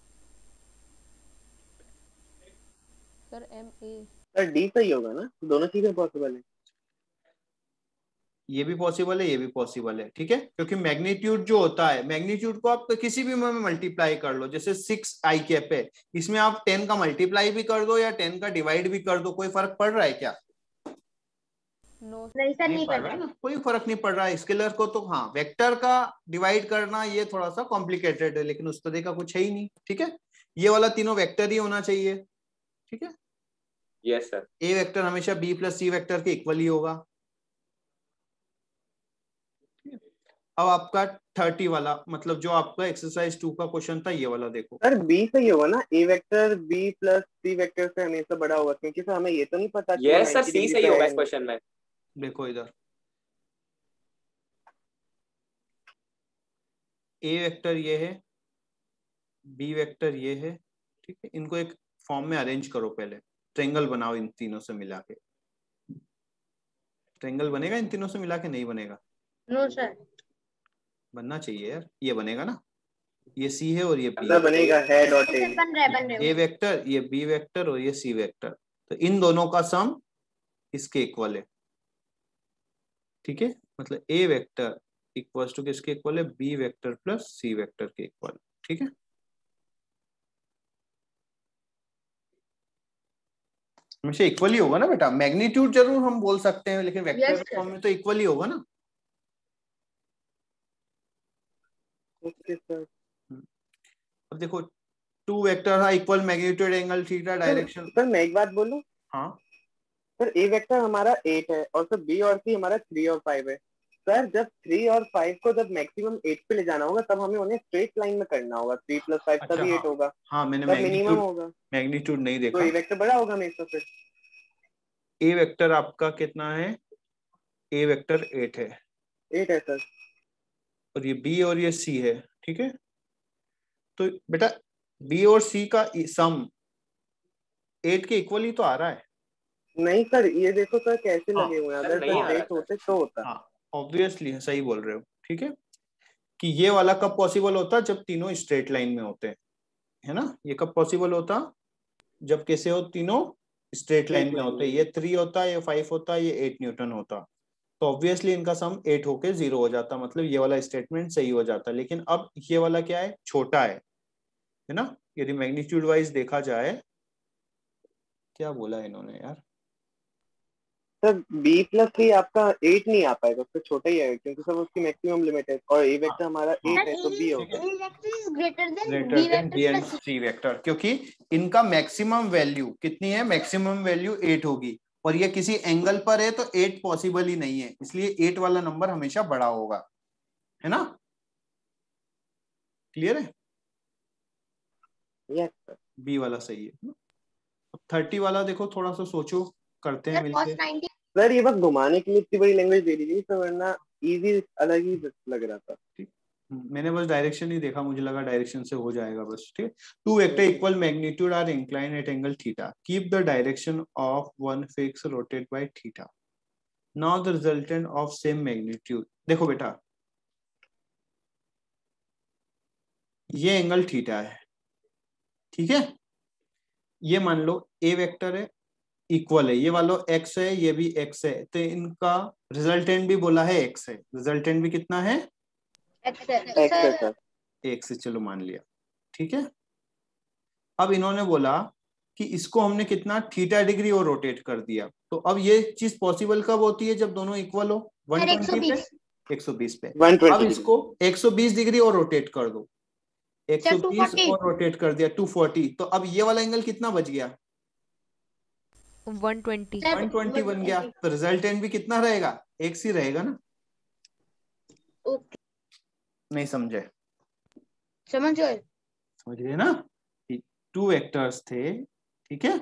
Sir M A sir D सही होगा ना, दोनों चीजें पॉसिबल है। ये भी पॉसिबल है, ये भी पॉसिबल है, ठीक है, क्योंकि मैग्नीट्यूड जो होता है, मैग्नीट्यूड को आप किसी भी में मल्टीप्लाई कर लो, जैसे सिक्स आई कैप है, इसमें आप टेन का मल्टीप्लाई भी कर दो या टेन का डिवाइड भी कर दो, कोई फर्क पड़ रहा है क्या? नो नहीं सर, नहीं नहीं पड़ पड़ रहा रहा है है। ना, कोई फर्क नहीं पड़ रहा है। स्केलर को तो हाँ, वेक्टर का डिवाइड करना ये थोड़ा सा कॉम्प्लिकेटेड है, लेकिन उस तरह का कुछ है ही नहीं, ठीक है। ये वाला तीनों वेक्टर ही होना चाहिए, ठीक है। Yes sir. ए वेक्टर हमेशा बी प्लस सी वेक्टर के इक्वल ही होगा। अब आपका थर्टी वाला, मतलब जो आपका एक्सरसाइज टू का क्वेश्चन था, ये वाला देखो। सर बी सही होगा ना, A vector B plus C vector से हमेशा बड़ा होगा, क्योंकि सर हमें ये तो नहीं पता कि yes sir, ninety C degree सही पे होगा है। इस क्वेश्चन में। देखो इधर, ए वेक्टर ये है, बी वेक्टर ये है, ठीक है। इनको एक फॉर्म में अरेंज करो, पहले ट्रायंगल बनाओ इन तीनों से मिला के। ट्रायंगल बनेगा इन तीनों से मिला के? नहीं बनेगा। नो सर, बनना चाहिए यार, ये बनेगा ना, ये सी है और ये बी सर बनेगा हेड और टेल। बन रहा है बन रहा ए है। वेक्टर, ये बी वेक्टर और ये सी वेक्टर, तो इन दोनों का सम इसके इक्वल है, ठीक है। मतलब ए वेक्टर इक्वल्स टू किसके इक्वल है? B vector plus C vector के इक्वल, ठीक है। हमेशा इक्वल ही होगा ना बेटा, मैग्नीट्यूड जरूर हम बोल सकते हैं, लेकिन वेक्टर Yes, फॉर्म में तो इक्वल ही होगा ना। Okay sir. अब देखो, टू वेक्टर है equal magnitude angle theta direction. Sir मैं एक बात बोलूं? हाँ सर ए वेक्टर हमारा एट है और सर बी और सी हमारा थ्री और फाइव है। सर जब थ्री और फाइव को जब मैक्सिमम एट पे ले जाना होगा, तब हमें उन्हें स्ट्रेट लाइन में करना होगा। थ्री प्लस फाइव अच्छा, तभी हाँ एट होगा, हाँ, मैंने तब मिनिमम मैग्नीट्यूड होगा। मैग्नीट्यूड नहीं तो देखा। ए वेक्टर बड़ा होगा हमेशा। फिर ए वेक्टर आपका कितना है? ए वेक्टर एट है, एट है सर। और ये बी और ये सी है, ठीक है। तो बेटा बी और सी का सम एट के इक्वल ही तो आ रहा है। नहीं सर, ये देखो सर कैसे हाँ, लगे हुए हैं, सर अगर नहीं आ सर रहा एट होते तो होता। हाँ ऑब्वियसली सही बोल रहे हो, ठीक है। कि ये वाला कब पॉसिबल होता? जब तीनों स्ट्रेट लाइन में होते हैं, है ना। ये कब पॉसिबल होता? जब कैसे हो? तीनों स्ट्रेट लाइन में होते हैं। ये थ्री होता, ये फाइव होता, ये एट न्यूटन होता, तो ऑब्वियसली इनका सम एट होके जीरो हो जाता, मतलब ये वाला स्टेटमेंट सही हो जाता। लेकिन अब ये वाला क्या है? छोटा है, है ना। यदि मैग्नीट्यूड वाइज देखा जाए, क्या बोला इन्होंने यार? सर बी प्लस सी आपका एट नहीं आ पाएगा, उससे छोटा ही है, क्योंकि सर उसकी मैक्सिमम लिमिट है, और ए वेक्टर हमारा एट है, तो बी होगा। Greater than greater B than B and vector C vector, क्योंकि इनका मैक्सिमम वैल्यू कितनी है? मैक्सिमम वैल्यू एट होगी, और ये किसी एंगल पर है, तो एट पॉसिबल ही नहीं है, इसलिए एट वाला नंबर हमेशा बड़ा होगा, है ना। क्लियर है? Yes sir. बी वाला सही है। अब थर्टी वाला देखो, थोड़ा सा सोचो, करते हैं मिलके। सर ये बस घुमाने के लिए इतनी बड़ी लैंग्वेज दे दीजिए सर, वरना इजी अलग ही लग रहा था। ठीक, मैंने बस डायरेक्शन ही देखा, मुझे लगा डायरेक्शन से हो जाएगा बस, ठीक है। Two vector equal magnitude are inclined at angle theta, keep the direction of one fix rotate by theta, now the resultant of same magnitude. देखो बेटा, ये एंगल थीटा है, ठीक है। ये मान लो ए वेक्टर है, इक्वल है, ये वाला एक्स है, ये भी एक्स है, तो इनका रिजल्टेंट भी बोला है एक्स है। रिजल्टेंट भी कितना है? एक से, चलो मान लिया, ठीक है। अब इन्होंने बोला कि इसको हमने कितना थीटा डिग्री और रोटेट कर दिया, तो अब ये चीज पॉसिबल कब होती है? जब दोनों इक्वल हो। वन ट्वेंटी पे, एक सौ बीस पे। अब इसको एक सौ बीस डिग्री और रोटेट कर दो, एक सौ बीस और रोटेट कर दिया टू फोर्टी, तो अब ये वाला एंगल कितना बच गया? वन ट्वेंटी वन ट्वेंटी बन गया, तो रिजल्टेंट भी कितना रहेगा? एक्स ही रहेगा ना। नहीं समझे? समझ गए? समझ गए ना। टू वेक्टर्स थे, ठीक है।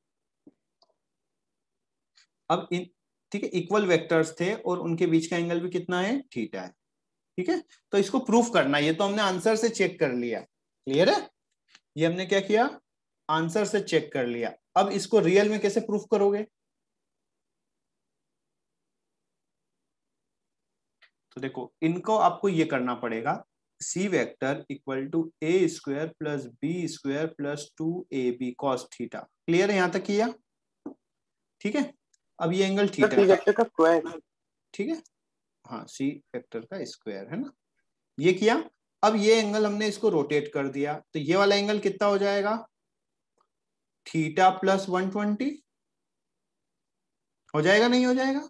अब इन, ठीक है, इक्वल वेक्टर्स थे और उनके बीच का एंगल भी कितना है? थीटा है, ठीक है। तो इसको प्रूफ करना, ये तो हमने आंसर से चेक कर लिया, क्लियर है। ये हमने क्या किया? आंसर से चेक कर लिया। अब इसको रियल में कैसे प्रूफ करोगे? तो देखो इनको आपको ये करना पड़ेगा, C vector equal to A square plus B square plus two A B cos theta. Clear है यहाँ तक किया? ठीक है, अब ये एंगल थीटा सी वेक्टर का स्क्वायर, ठीक है, हाँ सी वेक्टर का स्क्वायर है ना, ये किया। अब ये एंगल हमने इसको रोटेट कर दिया, तो ये वाला एंगल कितना हो जाएगा? थीटा प्लस वन ट्वेंटी हो जाएगा, नहीं हो जाएगा?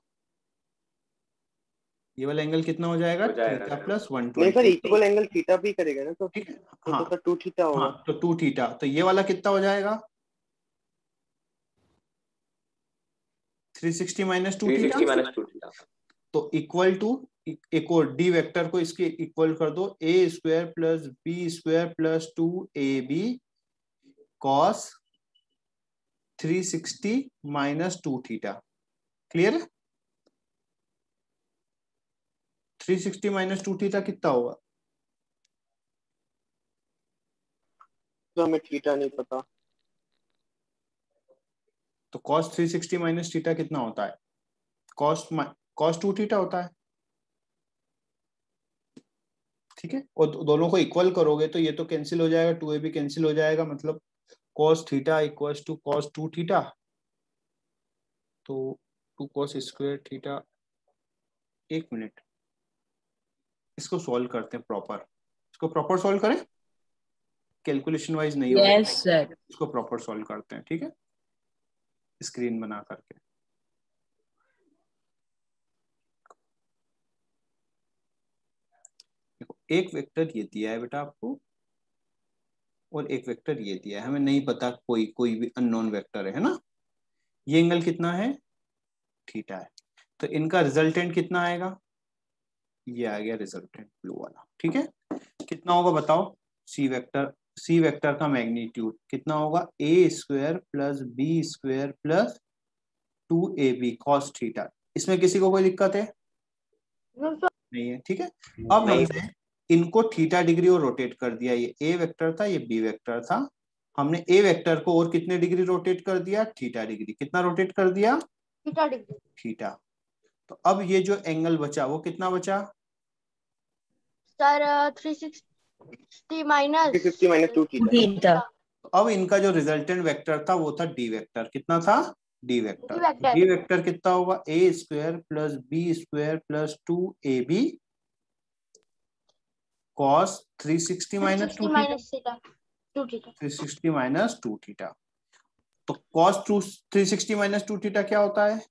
ये वाला एंगल कितना हो जाएगा? Theta plus one twenty. नहीं सर, इक्वल एंगल थीटा भी करेगा ना, तो ठीक है, तो हाँ तो टू थीटा होगा। हाँ, तो टू थीटा, तो ये वाला कितना हो जाएगा? Three sixty minus two theta, तो इक्वल टू एक और डी वेक्टर को इसके इक्वल कर दो, A square plus B square plus two A B cos three sixty minus two theta. Clear है? Three sixty minus two theta कितना होगा? तो हमें थीटा नहीं पता, तो cos three sixty minus theta कितना होता है? कॉस कॉस टू थीटा होता है। ठीक है, और दोनों को इक्वल करोगे तो ये तो कैंसिल हो जाएगा, टू ए बी कैंसिल हो जाएगा, मतलब cos theta equals to cos two theta, तो टू कॉस स्क्वायर थीटा। एक मिनट, इसको सॉल्व करते हैं प्रॉपर, इसको प्रॉपर सॉल्व करें, कैलकुलेशन वाइज नहीं होगा। यस सर, इसको प्रॉपर सॉल्व करते हैं, ठीक है, स्क्रीन बना करके। देखो एक वेक्टर ये दिया है बेटा आपको, और एक वेक्टर ये दिया है, हमें नहीं पता कोई कोई भी अननोन वेक्टर है, है ना। ये एंगल कितना है? थीटा है, तो इनका रिजल्टेंट कितना आएगा? ये आ गया रिजल्टेंट ब्लू वाला। ठीक है, कितना होगा बताओ? सी वेक्टर, सी वेक्टर का मैग्नीट्यूड कितना होगा? A square plus B square plus two A B cos theta. इसमें किसी को कोई दिक्कत है? नहीं है, ठीक है। अब हमने इनको थीटा डिग्री और रोटेट कर दिया, ये ए वेक्टर था, ये बी वेक्टर था, हमने ए वेक्टर को और कितने डिग्री रोटेट कर दिया? Theta degree. कितना रोटेट कर दिया? Theta degree, theta. तो अब ये जो एंगल बचा वो कितना बचा? Sir three sixty minus three fifty minus two theta. तो अब इनका जो रिजल्टेंट वेक्टर था वो था डी वेक्टर। कितना था? D vector. डी वेक्टर कितना होगा? A square plus B square plus two A B cos three sixty minus two theta, three sixty minus two theta. तो cos two three sixty minus two theta क्या होता है?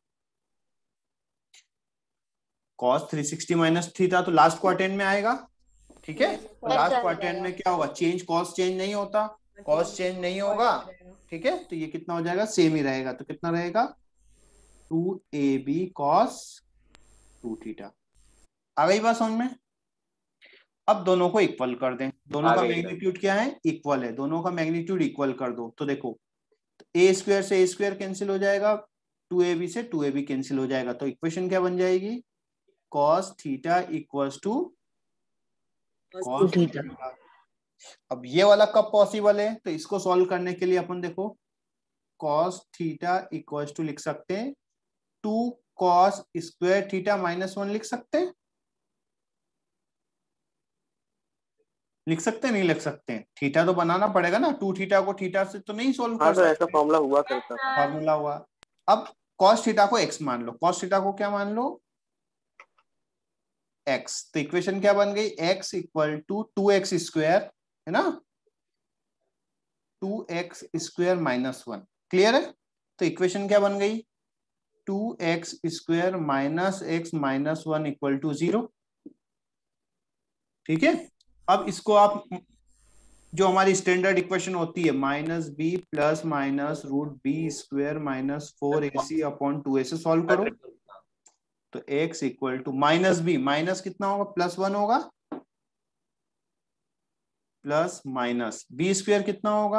Cos three sixty minus theta तो लास्ट क्वाड्रेंट में आएगा, ठीक है। तो लास्ट क्वाड्रेंट में क्या होगा? चेंज, कॉस चेंज नहीं होता, कॉस चेंज नहीं होगा, ठीक है। तो ये कितना हो जाएगा? सेम ही रहेगा। तो कितना रहेगा? Two A B cos two theta. आ गई बात समझ में? अब दोनों को इक्वल कर दें, दोनों का मैग्नीट्यूड क्या है? इक्वल है, दोनों का मैग्नीट्यूड इक्वल कर दो। तो देखो ए स्क्वायर से ए स्क्वायर कैंसिल हो जाएगा, टू ए बी से टू ए बी कैंसिल हो जाएगा, तो इक्वेशन क्या बन जाएगी? cos theta equals to cos theta. अब ये वाला कब पॉसिबल है? तो इसको सॉल्व करने के लिए अपन देखो cos थीटा इक्वल्स टू लिख सकते हैं two cos square theta minus one. लिख सकते हैं, लिख सकते हैं, नहीं लिख सकते हैं? थीटा तो बनाना पड़ेगा ना, टू थीटा को थीटा से तो नहीं सोल्व कर सकते। ऐसा फॉर्मूला हुआ करता, फॉर्मूला हुआ। अब cos थीटा को x मान लो, cos थीटा को क्या मान लो? x। तो इक्वेशन क्या बन गई? x equal to two x square, है ना, two x square minus one. Clear है? तो इक्वेशन क्या बन गई? Two x square minus x minus one equal to zero. ठीक है, अब इसको आप जो हमारी स्टैंडर्ड इक्वेशन होती है minus B plus minus root B square minus four A C upon two A से सॉल्व करो। तो x equal to minus B, minus कितना होगा? प्लस वन होगा, प्लस माइनस बी स्क्वायर कितना होगा?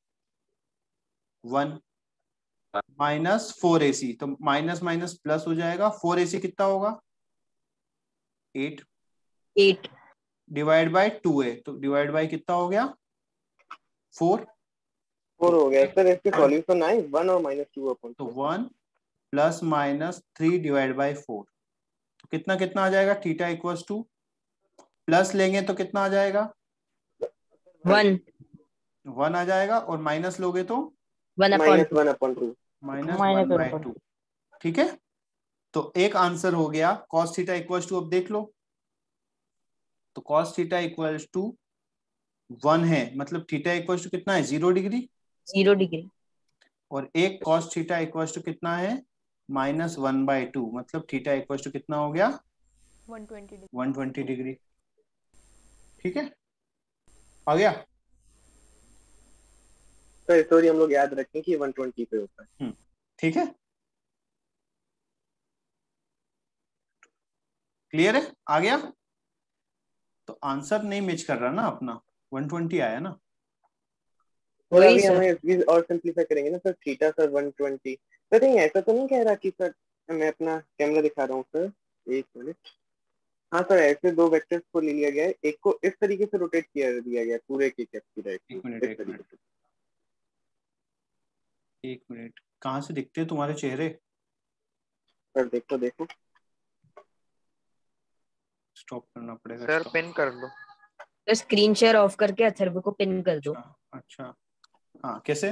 One, minus four A C, तो माइनस माइनस प्लस हो जाएगा, फोर ए सी कितना होगा? Eight, eight divide by two A, तो डिवाइड बाय कितना हो गया? फोर, फोर हो गया सर। इसके सॉल्यूशन आए वन और माइनस टू अपॉन, तो one plus minus three divide by four, तो कितना कितना आ जाएगा, थीटा इक्वल्स टू, प्लस लेंगे तो कितना आ जाएगा, वन वन आ जाएगा, और माइनस लोगे तो one upon minus one upon two minus one by two. ठीक है, तो एक आंसर हो गया cos थीटा इक्वल्स टू, अब देख लो तो cos theta equals to one है, मतलब थीटा इक्वल्स टू कितना है, जीरो डिग्री, जीरो डिग्री, और एक cos थीटा इक्वल्स टू कितना है, माइनस वन बाय टू, मतलब थीटा इक्वल्स टू कितना हो गया, one twenty degree. One twenty degree. ठीक है, आ गया। तो सॉरी हम लोग याद रखें कि वन ट्वेंटी पे होता है। ठीक है, क्लियर है, आ गया। तो आंसर नहीं मैच कर रहा ना अपना, वन ट्वेंटी आया ना। और अभी हमें इसकी और सिंपलीफाई करेंगे ना sir, theta sir one twenty. Sir नहीं ऐसा तो नहीं कह रहा कि सर, मैं अपना कैमरा दिखा रहा हूँ सर, एक मिनट। हाँ सर, ऐसे दो वेक्टर्स को ले लिया गया है, एक को इस तरीके से रोटेट किया दिया गया पूरे के कैप की डायरेक्शन। एक मिनट एक मिनट एक मिनट कहाँ से दिखते हैं तुम्हारे चेहरे? सर देखो देखो, स्टॉप करना पड़ेगा सर, पिन कर लो। तो स्क्रीन शेयर ऑफ करके अथर्व को पिन कर दो। अच्छा, अच्छा हाँ, कैसे?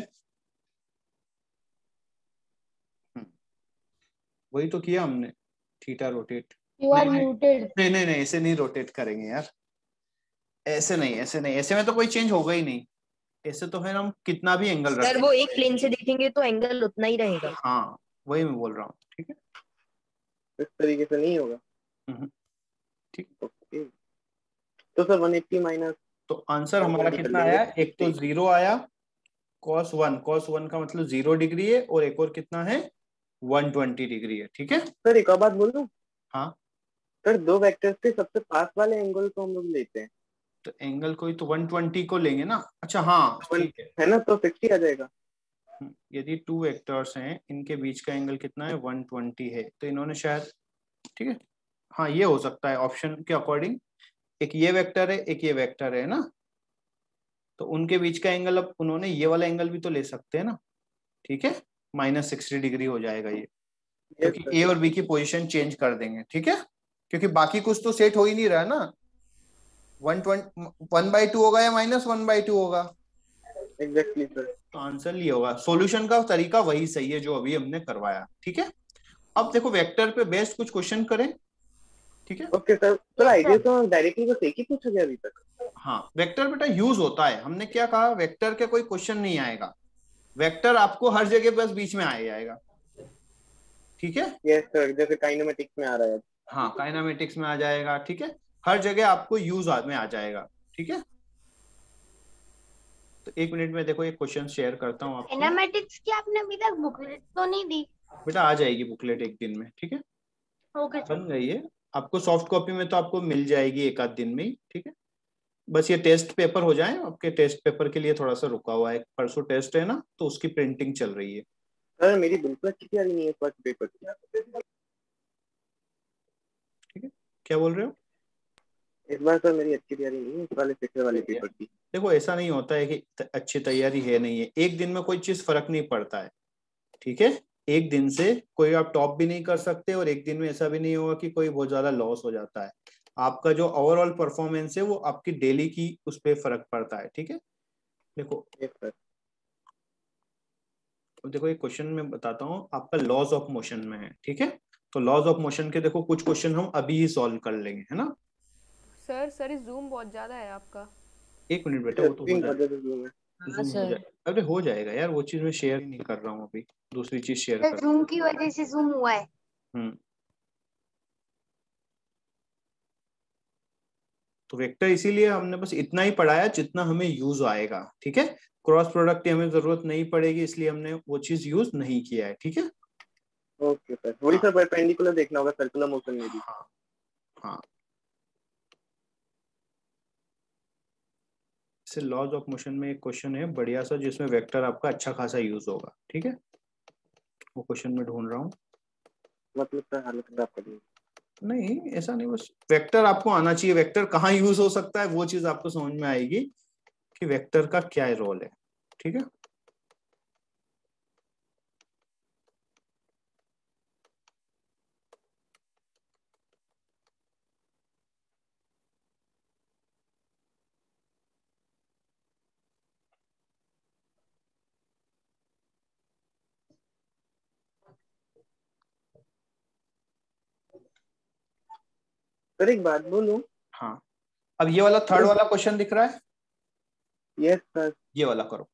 वही तो किया हमने, theta rotate. You are muted. नहीं नहीं नहीं, ऐसे नहीं रोटेट करेंगे यार, ऐसे नहीं ऐसे नहीं, ऐसे में तो कोई चेंज होगा ही नहीं। ऐसे तो है, हम कितना भी एंगल रखें, सर वो एक प्लेन से देखेंगे तो एंगल उतना ही रहेगा। हाँ वही मैं बोल रहा हूँ। ठीक है, इस तरीके से नहीं होगा। ठीक, ओके। तो सर वन एट्टी माइनस, तो आंसर हमारा कितना आया, एक तो जीरो आया, cos वन, cos वन का मतलब जीरो डिग्री है, और एक और कितना है, वन ट्वेंटी डिग्री है। ठीक है सर एक और बात बोलूं? हाँ सर, दो वेक्टर्स के सबसे पास वाले एंगल को हम लोग लेते हैं, तो एंगल कोई तो वन ट्वेंटी को लेंगे ना। अच्छा हाँ ठीक है, है ना, तो सिक्सटी आ जाएगा। यदि टू वेक्टर्स हैं, इनके बीच का एंगल कितना है, वन ट्वेंटी है, तो इन्होंने शायद, ठीक है हाँ ये हो सकता है ऑप्शन के अकॉर्डिंग, एक ये वेक्टर है एक ये वेक्टर है ना, तो उनके बीच का एंगल, अब उन्होंने ये वाला एंगल भी तो ले सकते हैं ना। ठीक है, माइनस सिक्सटी डिग्री हो जाएगा ये, क्योंकि ए और बी की पोजीशन चेंज कर देंगे। ठीक है, क्योंकि बाकी कुछ तो सेट हो ही नहीं रहा ना, one twenty one by two होगा या माइनस वन बाई टू होगा। एग्जैक्टली सर, तो आंसर ये होगा, सॉल्यूशन का तरीका वही सही है जो अभी हमने करवाया। ठीक है, अब देखो वेक्टर पे बेस्ड कुछ क्वेश्चन करें। ठीक है, ओके सर। सर आइडिया तो डायरेक्टली बस एक ही पूछा गया अभी तक। हाँ वेक्टर बेटा यूज होता है, हमने क्या कहा, वेक्टर के कोई क्वेश्चन नहीं आएगा, वेक्टर आपको हर जगह बस बीच में आ जाएगा। ठीक है, यस सर, जैसे काइनेमेटिक्स में आ रहा है। हाँ काइनेमेटिक्स में आ जाएगा। ठीक है, हर जगह आपको यूज में आ जाएगा। ठीक है, तो एक मिनट में देखो एक क्वेश्चन शेयर करता हूँ आपको। काइनेमेटिक्स की आपने अभी तक बुकलेट तो नहीं दी? बेटा आ जाएगी बुकलेट एक दिन में। ठीक है, ओके बन गई है, आपको सॉफ्ट कॉपी में तो आपको मिल जाएगी एक आध दिन में ही। ठीक है, बस ये टेस्ट पेपर हो जाए, आपके टेस्ट पेपर के लिए थोड़ा सा रुका हुआ है, परसों टेस्ट है ना, तो उसकी प्रिंटिंग चल रही है। सर मेरी बिल्कुल अच्छी तैयारी नहीं है फर्स्ट पेपर की। ठीक है, क्या बोल रहे हो? इस बार सर मेरी अच्छी तैयारी नहीं है इस वाले सेक्टर वाले पेपर की। देखो ऐसा नहीं होता है कि अच्छी तैयारी है नहीं है, एक दिन में कोई चीज फर्क नहीं पड़ता है। ठीक है, एक दिन से कोई आप टॉप भी नहीं कर सकते, और एक दिन में ऐसा भी नहीं होगा कि कोई बहुत ज्यादा लॉस हो जाता है। आपका जो ओवरऑल परफॉर्मेंस है वो आपकी डेली की उस पर फर्क पड़ता है। ठीक है, देखो देखो एक क्वेश्चन में बताता हूँ, आपका लॉज ऑफ मोशन में है। ठीक है, तो लॉज ऑफ मोशन के देखो कुछ क्वेश्चन हम अभी ही सॉल्व कर लेंगे, है ना। सर सर जूम बहुत ज्यादा है आपका। एक मिनट बेटा, वो तो हो जाएगा, जूम हो जाएगा, अरे हो जाएगा यार, वो चीज मैं शेयर नहीं कर रहा हूँ अभी, दूसरी चीज शेयर कर रहा हूँ। जूम की वजह से जूम हुआ है। हम्म तो वेक्टर इसीलिए हमने बस इतना ही पढ़ाया जितना हमें यूज आएगा। ठीक है, क्रॉस प्रोडक्ट की हमें जरूरत नहीं पड़ेगी, इसलिए हमने वो चीज यूज नहीं किया है। ठीक है, ओके सर, वही सर परपेंडिकुलर देखना होगा सर्कुलर मोशन में भी। हाँ हाँ, इससे लॉज ऑफ मोशन में एक क्वेश्चन है बढ़िया सा जिसमें वेक्टर आपका अच्छा खासा यूज होगा। ठीक है, वो क्वेश्चन में ढूंढ रहा हूँ। मतलब सर हालत खराब कर दी। नहीं ऐसा नहीं, बस वेक्टर आपको आना चाहिए, वेक्टर कहाँ यूज हो सकता है वो चीज आपको समझ में आएगी कि वेक्टर का क्या रोल है। ठीक है, सर एक बात बोलूं? हाँ, अब ये वाला थर्ड वाला क्वेश्चन दिख रहा है? Yes sir. ये वाला करो।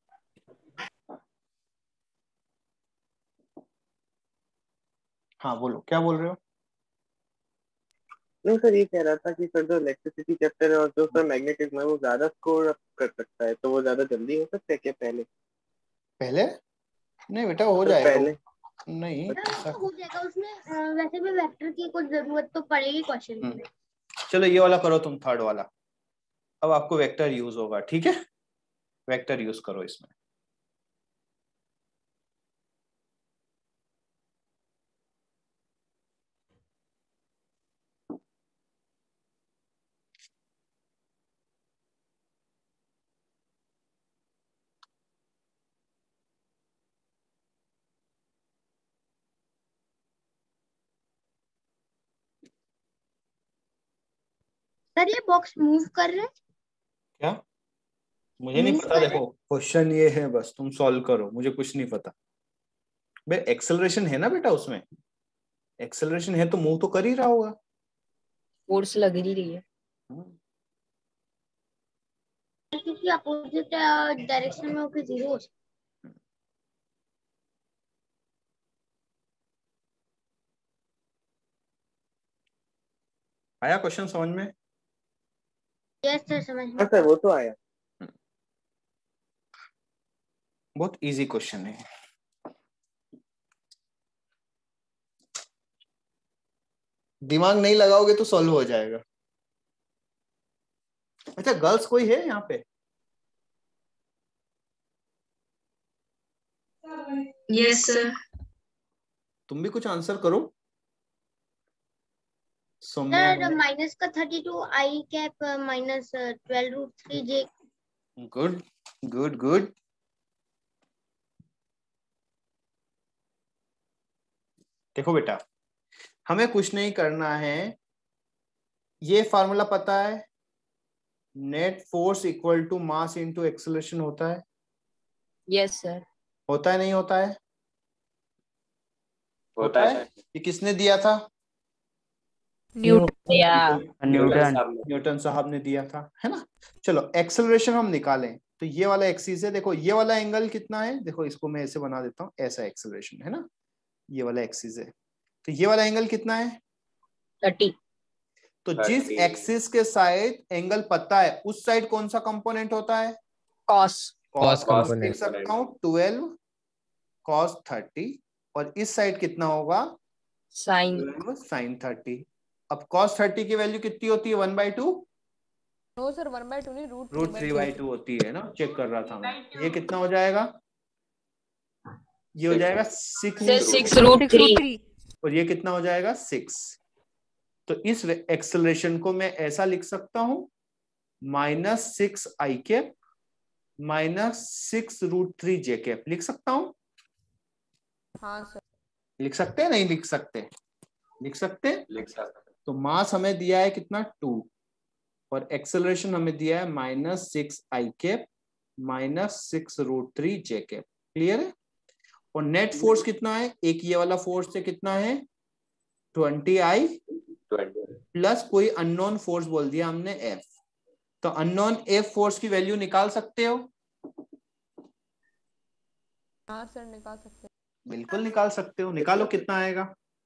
हाँ बोलो, क्या बोल रहे हो? नहीं सर, ये कह रहा था कि सर जो इलेक्ट्रिसिटी चैप्टर है और जो सर मैग्नेटिज्म है वो ज्यादा स्कोर अप कर सकता है, तो वो ज्यादा जल्दी हो सकता है क्या पहले? पहले नहीं बेटा, हो सर जाएगा। पहले नहीं सर हो जाएगा उसमें। अ, वैसे भी वेक्टर की कुछ जरूरत तो पड़ेगी क्वेश्चन में। चलो ये वाला करो तुम, थर्ड वाला। अब आपको वेक्टर यूज होगा, ठीक है? वेक्टर यूज करो इसमें। सर ये बॉक्स मूव कर रहे हैं क्या? मुझे नहीं पता। देखो क्वेश्चन ये है, बस तुम सॉल्व करो, मुझे कुछ नहीं पता। बे एक्सेलरेशन है ना बेटा उसमें, एक्सेलरेशन है तो मूव तो कर ही रहा होगा। फोर्स लग ही रही है क्योंकि अपोजिट डायरेक्शन में होकर जीरो हो सकता आया क्वेश्चन समझ में? है। यस सर समझ में। हाँ सर वो तो आया। बहुत इजी क्वेश्चन है। दिमाग नहीं लगाओगे तो सॉल्व हो जाएगा। अच्छा गर्ल्स कोई है यहाँ पे? Yes sir. तुम भी कुछ आंसर करो। सर माइनस का thirty two I cap minus twelve root three J. Good good good. देखो बेटा, हमें कुछ नहीं करना है, ये फार्मूला पता है, net force equal to mass into acceleration होता है। Yes sir. होता है नहीं होता है? होता है। ये किसने दिया था? न्यूटन। न्यूटन न्यूटन साहब ने दिया था, है ना? चलो एक्सेलरेशन हम निकालें तो ये वाला एक्सिस है। देखो ये वाला एंगल कितना है, देखो इसको मैं ऐसे बना देता हूँ, ऐसा एक्सेलरेशन है ना, ये वाला एक्सिस है। तो ये वाला एंगल कितना है? थर्टी। तो जिस एक्सिस के साइड एंगल पता है उस साइड कौन सा कंपोनेंट होता है? कॉस। कॉस कंपोनेंट लिख सकता हूँ ट्वेल्व कॉस थर्टी, और इस साइड कितना होगा? साइन। Sine thirty. अब कॉस थर्टी की वैल्यू कितनी होती है? One by two? No sir one by two नहीं, root root three by two होती है ना, चेक कर रहा था मैं। ये कितना हो जाएगा? ये हो जाएगा सिक्स सिक्स रूट थ्री, और ये कितना हो जाएगा? सिक्स। तो इस एक्सेलरेशन को मैं ऐसा लिख सकता हूं, minus six I cap minus six root three J cap लिख सकता हूं। हाँ सर। लिख सकते हैं नहीं लिख सकते? लिख सकते लिख सकते। तो मास हमें दिया है कितना? टू, और एक्सेलरेशन हमें दिया है minus six I cap minus six root three J cap. Clear है? और नेट फोर्स कितना है? एक ये वाला फोर्स से कितना है? ट्वेंटी आई प्लस कोई अननोन फोर्स बोल दिया हमने एफ। तो अननोन एफ फोर्स की वैल्यू निकाल सकते हो? हाँ सर निकाल सकते हैं। बिल्कुल निकाल सकते हो। निकालो कितना आएगा?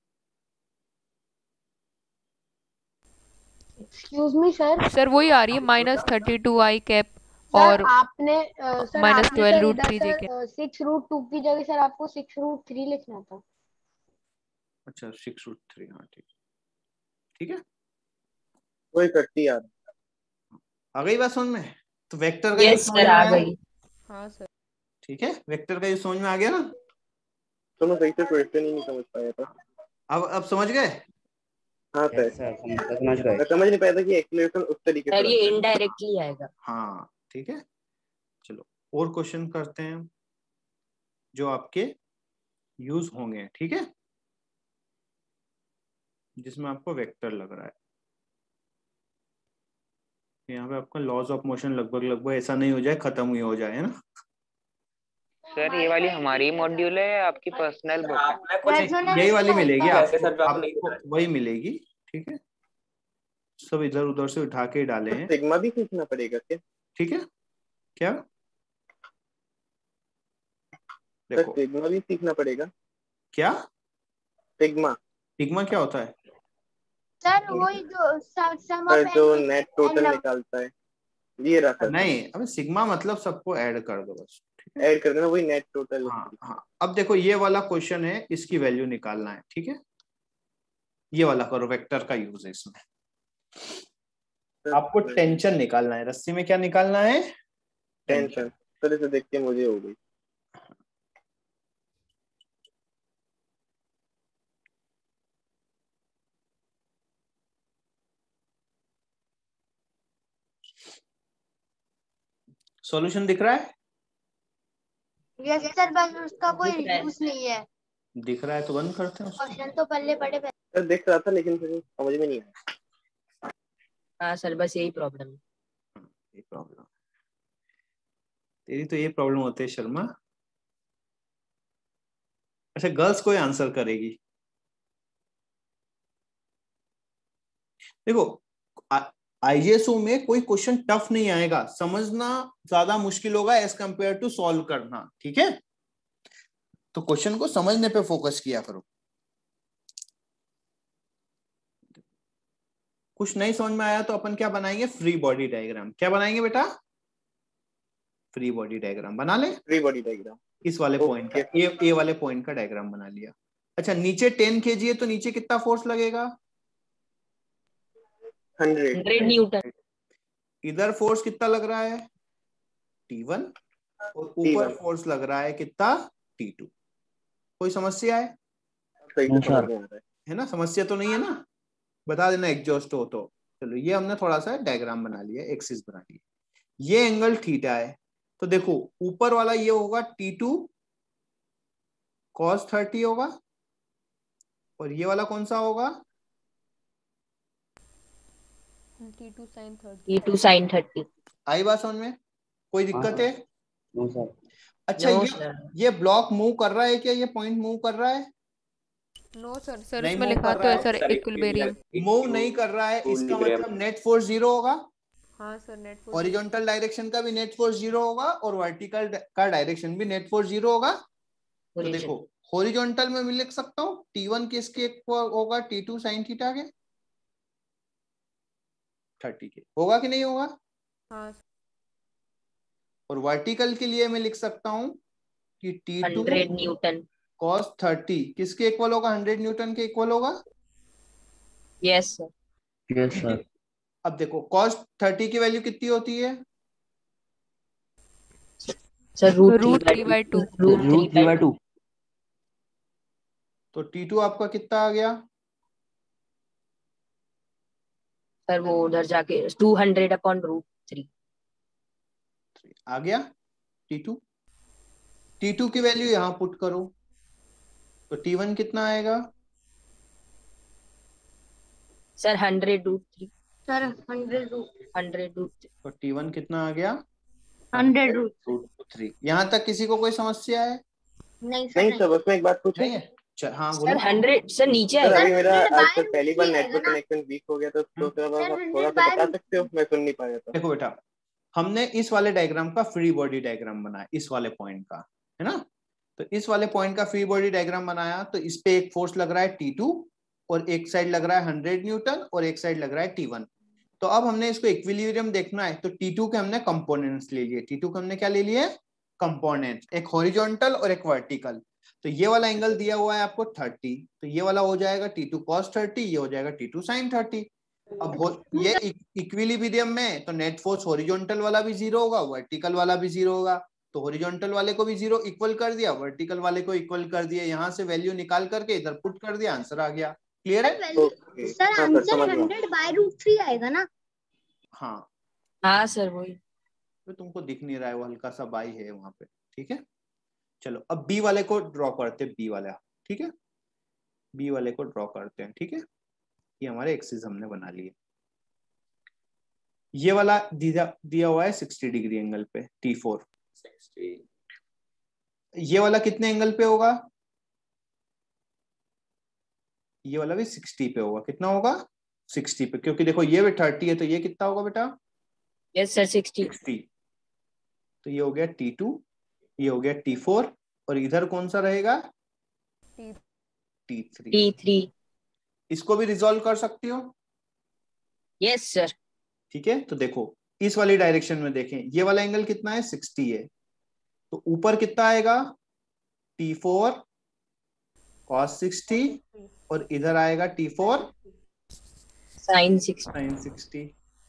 Excuse me sir. सर वही आ रही है minus thirty two I cap और और आपने सर माइनस आपने ट्वेल्व सर रूट इधर थ्री जे के। सर सिक्स रूट टू की जगह सर आपको सिक्स रूट थ्री लिखना था। अच्छा सिक्स रूट थ्री, हाँ ठीक ठीक है। वही करती यार। आ गई बात समझ में? तो वेक्टर का यस यूज समझ सर में आ आया? गई। हाँ सर। ठीक है, वेक्टर का यूज समझ में आ गया ना? तो मैं सही से क्वेश्चन ही नहीं समझ पाया था। अब अब समझ गए? हाँ सर, समझ गए। मैं समझ नहीं पाया था कि एक्सेलरेशन उस तरीके से सर ये बनता है। इनडायरेक्टली आएगा। हाँ ठीक है। चलो और क्वेश्चन करते हैं जो आपके यूज होंगे, ठीक है, जिसमें आपको वेक्टर लग रहा है। यहाँ पे आपका लॉज ऑफ मोशन लगभग लगभग ऐसा नहीं हो जाए खत्म ही हो जाए, है ना? सर ये वाली हमारी मॉड्यूल है, आपकी पर्सनल बुक है? आपने कुछ यही वाली मिलेगी वैसे आपको, सर आपको नहीं आपको बताया। वही मिलेगी, ठीक है। सब इधर उधर से उठा के डाले हैं। सिग्मा भी सीखना पड़ेगा क्या? ठीक है, क्या देखो सिग्मा भी सीखना पड़ेगा क्या? सिग्मा सिग्मा क्या होता है सर? वही जो सम सर ऑफ जो नेट टोटल निकालता है, ये रहा सर। नहीं, अब सिग्मा मतलब सबको ऐड कर दो बस, ऐड कर देना, वही नेट टोटल। हाँ हाँ। अब देखो ये वाला क्वेश्चन है, इसकी वैल्यू निकालना है। ठीक है, ये वाला करो, वेक्टर का यूज है इसमें। आपको टेंशन निकालना है, रस्सी में क्या निकालना है? टेंशन। सर इसे देख के मुझे हो गई। सॉल्यूशन दिख रहा है? यस सर, बस उसका कोई यूज नहीं है। दिख रहा है तो बंद करते हैं। क्वेश्चन तो पल्ले पड़े पे सर दिख रहा था लेकिन फिर समझ में नहीं आया। हाँ सर, बस यही प्रॉब्लम है। ये प्रॉब्लम तेरी तो ये प्रॉब्लम होती है शर्मा। अच्छा, गर्ल्स कोई आंसर करेगी? देखो आईजीएसओ में कोई क्वेश्चन टफ नहीं आएगा, समझना ज्यादा मुश्किल होगा एज कंपेयर टू सॉल्व करना। ठीक है, तो क्वेश्चन को समझने पे फोकस किया करो। कुछ नहीं समझ में आया तो अपन क्या बनाएंगे? Free body diagram. क्या बनाएंगे बेटा? फ्री बॉडी डायग्राम बना ले। फ्री बॉडी डायग्राम इस वाले पॉइंट का, ए, ए वाले पॉइंट का डायग्राम बना लिया। अच्छा, नीचे टेन केजी है तो नीचे कितना फोर्स लगेगा? Hundred Newton. इधर फोर्स कितना लग रहा है? T one. और ऊपर फोर्स लग रहा है कितना? T two. कोई समस्या है? है ना, समस्या तो नहीं है ना? बता देना एग्जॉस्ट हो तो। चलो, ये हमने थोड़ा सा डायग्राम बना लिया, एक्सिस बना लिया। ये एंगल थीटा है, तो देखो ऊपर वाला ये होगा टी टू कॉस थर्टी होगा, और ये वाला कौन सा होगा? T two sine thirty. T two sine thirty. आई बात समझ में? कोई दिक्कत है? No sir. अच्छा, no, ये ये ब्लॉक मूव कर रहा है क्या? ये पॉइंट मूव कर रहा है? नो सर, सर नहीं इसमें move लिखा कर तो रहा है सर सर, इक्विलिब्रियम। मूव नहीं कर रहा है, इसका मतलब नेट फोर्स जीरो होगा। हाँ sir, net force. Horizontal direction का भी नेट फोर्स जीरो होगा, और वर्टिकल का डायरेक्शन भी नेट फोर्स जीरो होगा। तो देखो हॉरिजॉन्टल में मैं लिख सकता हूँ टी वन किसके होगा? टी टू साइन थीटा के थर्टी के होगा कि नहीं होगा? हाँ। और वर्टिकल के लिए मैं लिख सकता हूँ कि T two hundred newton cos thirty किसके इक्वल होगा? हंड्रेड न्यूटन के इक्वल होगा। Yes sir. Yes sir. अब देखो कॉस थर्टी की वैल्यू कितनी होती है? Sir root root three by two. Root three by two. तो टी टू आपका कितना आ गया? सर वो उधर जाके two hundred upon root three आ गया। टी टू टी टू की वैल्यू यहां पुट करो, तो टी वन कितना आएगा? Sir hundred root three. Sir hundred root hundred root three. तो टी वन कितना आ गया? Hundred root three. यहाँ तक किसी को कोई समस्या है? नहीं सर, नहीं सर, बस मैं एक बात पूछूं? नहीं है? चल हाँ सर बोलो। हंड्रेड सर नीचे सर है। अभी मेरा हंड्रेड आज बाय तक पहली बार रूट थ्री नेटवर्क आएगा ना? कनेक्शन वीक हो गया था, तो सर आप सर, थोड़ा सा हंड्रेड बता सकते हो? मैं सुन नहीं पाया था। देखो बेटा, हमने इस वाले डायग्राम का फ्री बॉडी डायग्राम बनाया, इस वाले पॉइंट का, है ना? तो इस वाले पॉइंट का फ्री बॉडी डायग्राम बनाया, तो इस पे एक फोर्स लग रहा है टी टू, और एक साइड लग रहा है हंड्रेड न्यूटन, और एक साइड लग रहा है टी वन। तो अब हमने इसको इक्विलिब्रियम देखना है, तो टी टू के हमने कंपोनेंट्स ले लिए। टी टू के हमने क्या ले लिए? कंपोनेंट्स, एक हॉरिजॉन्टल और एक वर्टिकल। तो ये वाला एंगल दिया हुआ है आपको थर्टी, तो ये वाला हो जाएगा टी टू कॉस थर्टी, ये हो जाएगा टी टू साइन थर्टी। अब ये इक्विलिब्रियम में तो नेट फोर्स हॉरिजॉन्टल वाला भी जीरो होगा, वर्टिकल वाला भी जीरो होगा। तो हॉरिजॉन्टल वाले को भी जीरो इक्वल कर दिया, वर्टिकल वाले को इक्वल कर दिया, यहाँ से वैल्यू निकाल करके इधर पुट कर दिया, आंसर आ गया। क्लियर है? Sir answer hundred by root three आएगा ना? हाँ हाँ सर वही। तो तुमको दिख नहीं रहा है, वो हल्का सा बाई है वहां पे। ठीक है, चलो अब बी वाले को ड्रॉ करते हैं। बी वाला, ठीक है, बी वाले को ड्रॉ करते हैं। ठीक है, ये हमारे एक्सिस हमने बना लिए। ये वाला दिया दिया हुआ है सिक्सटी डिग्री एंगल पे, टी फोर। ये वाला कितने एंगल पे होगा? ये वाला भी सिक्सटी पे होगा। कितना होगा? सिक्सटी पे, क्योंकि देखो ये भी थर्टी है तो ये कितना होगा बेटा? Yes sir sixty. सिक्सटी। तो ये हो गया टी टू, ये हो गया टी फोर, और इधर कौन सा रहेगा? T three. T three. इसको भी रिजॉल्व कर सकती हो? Yes sir. ठीक है, तो देखो इस वाली डायरेक्शन में देखें, ये वाला एंगल कितना है? सिक्सटी है, तो ऊपर कितना आएगा? टी फोर कॉस सिक्सटी, और इधर आएगा T four sine sixty. Sine sixty.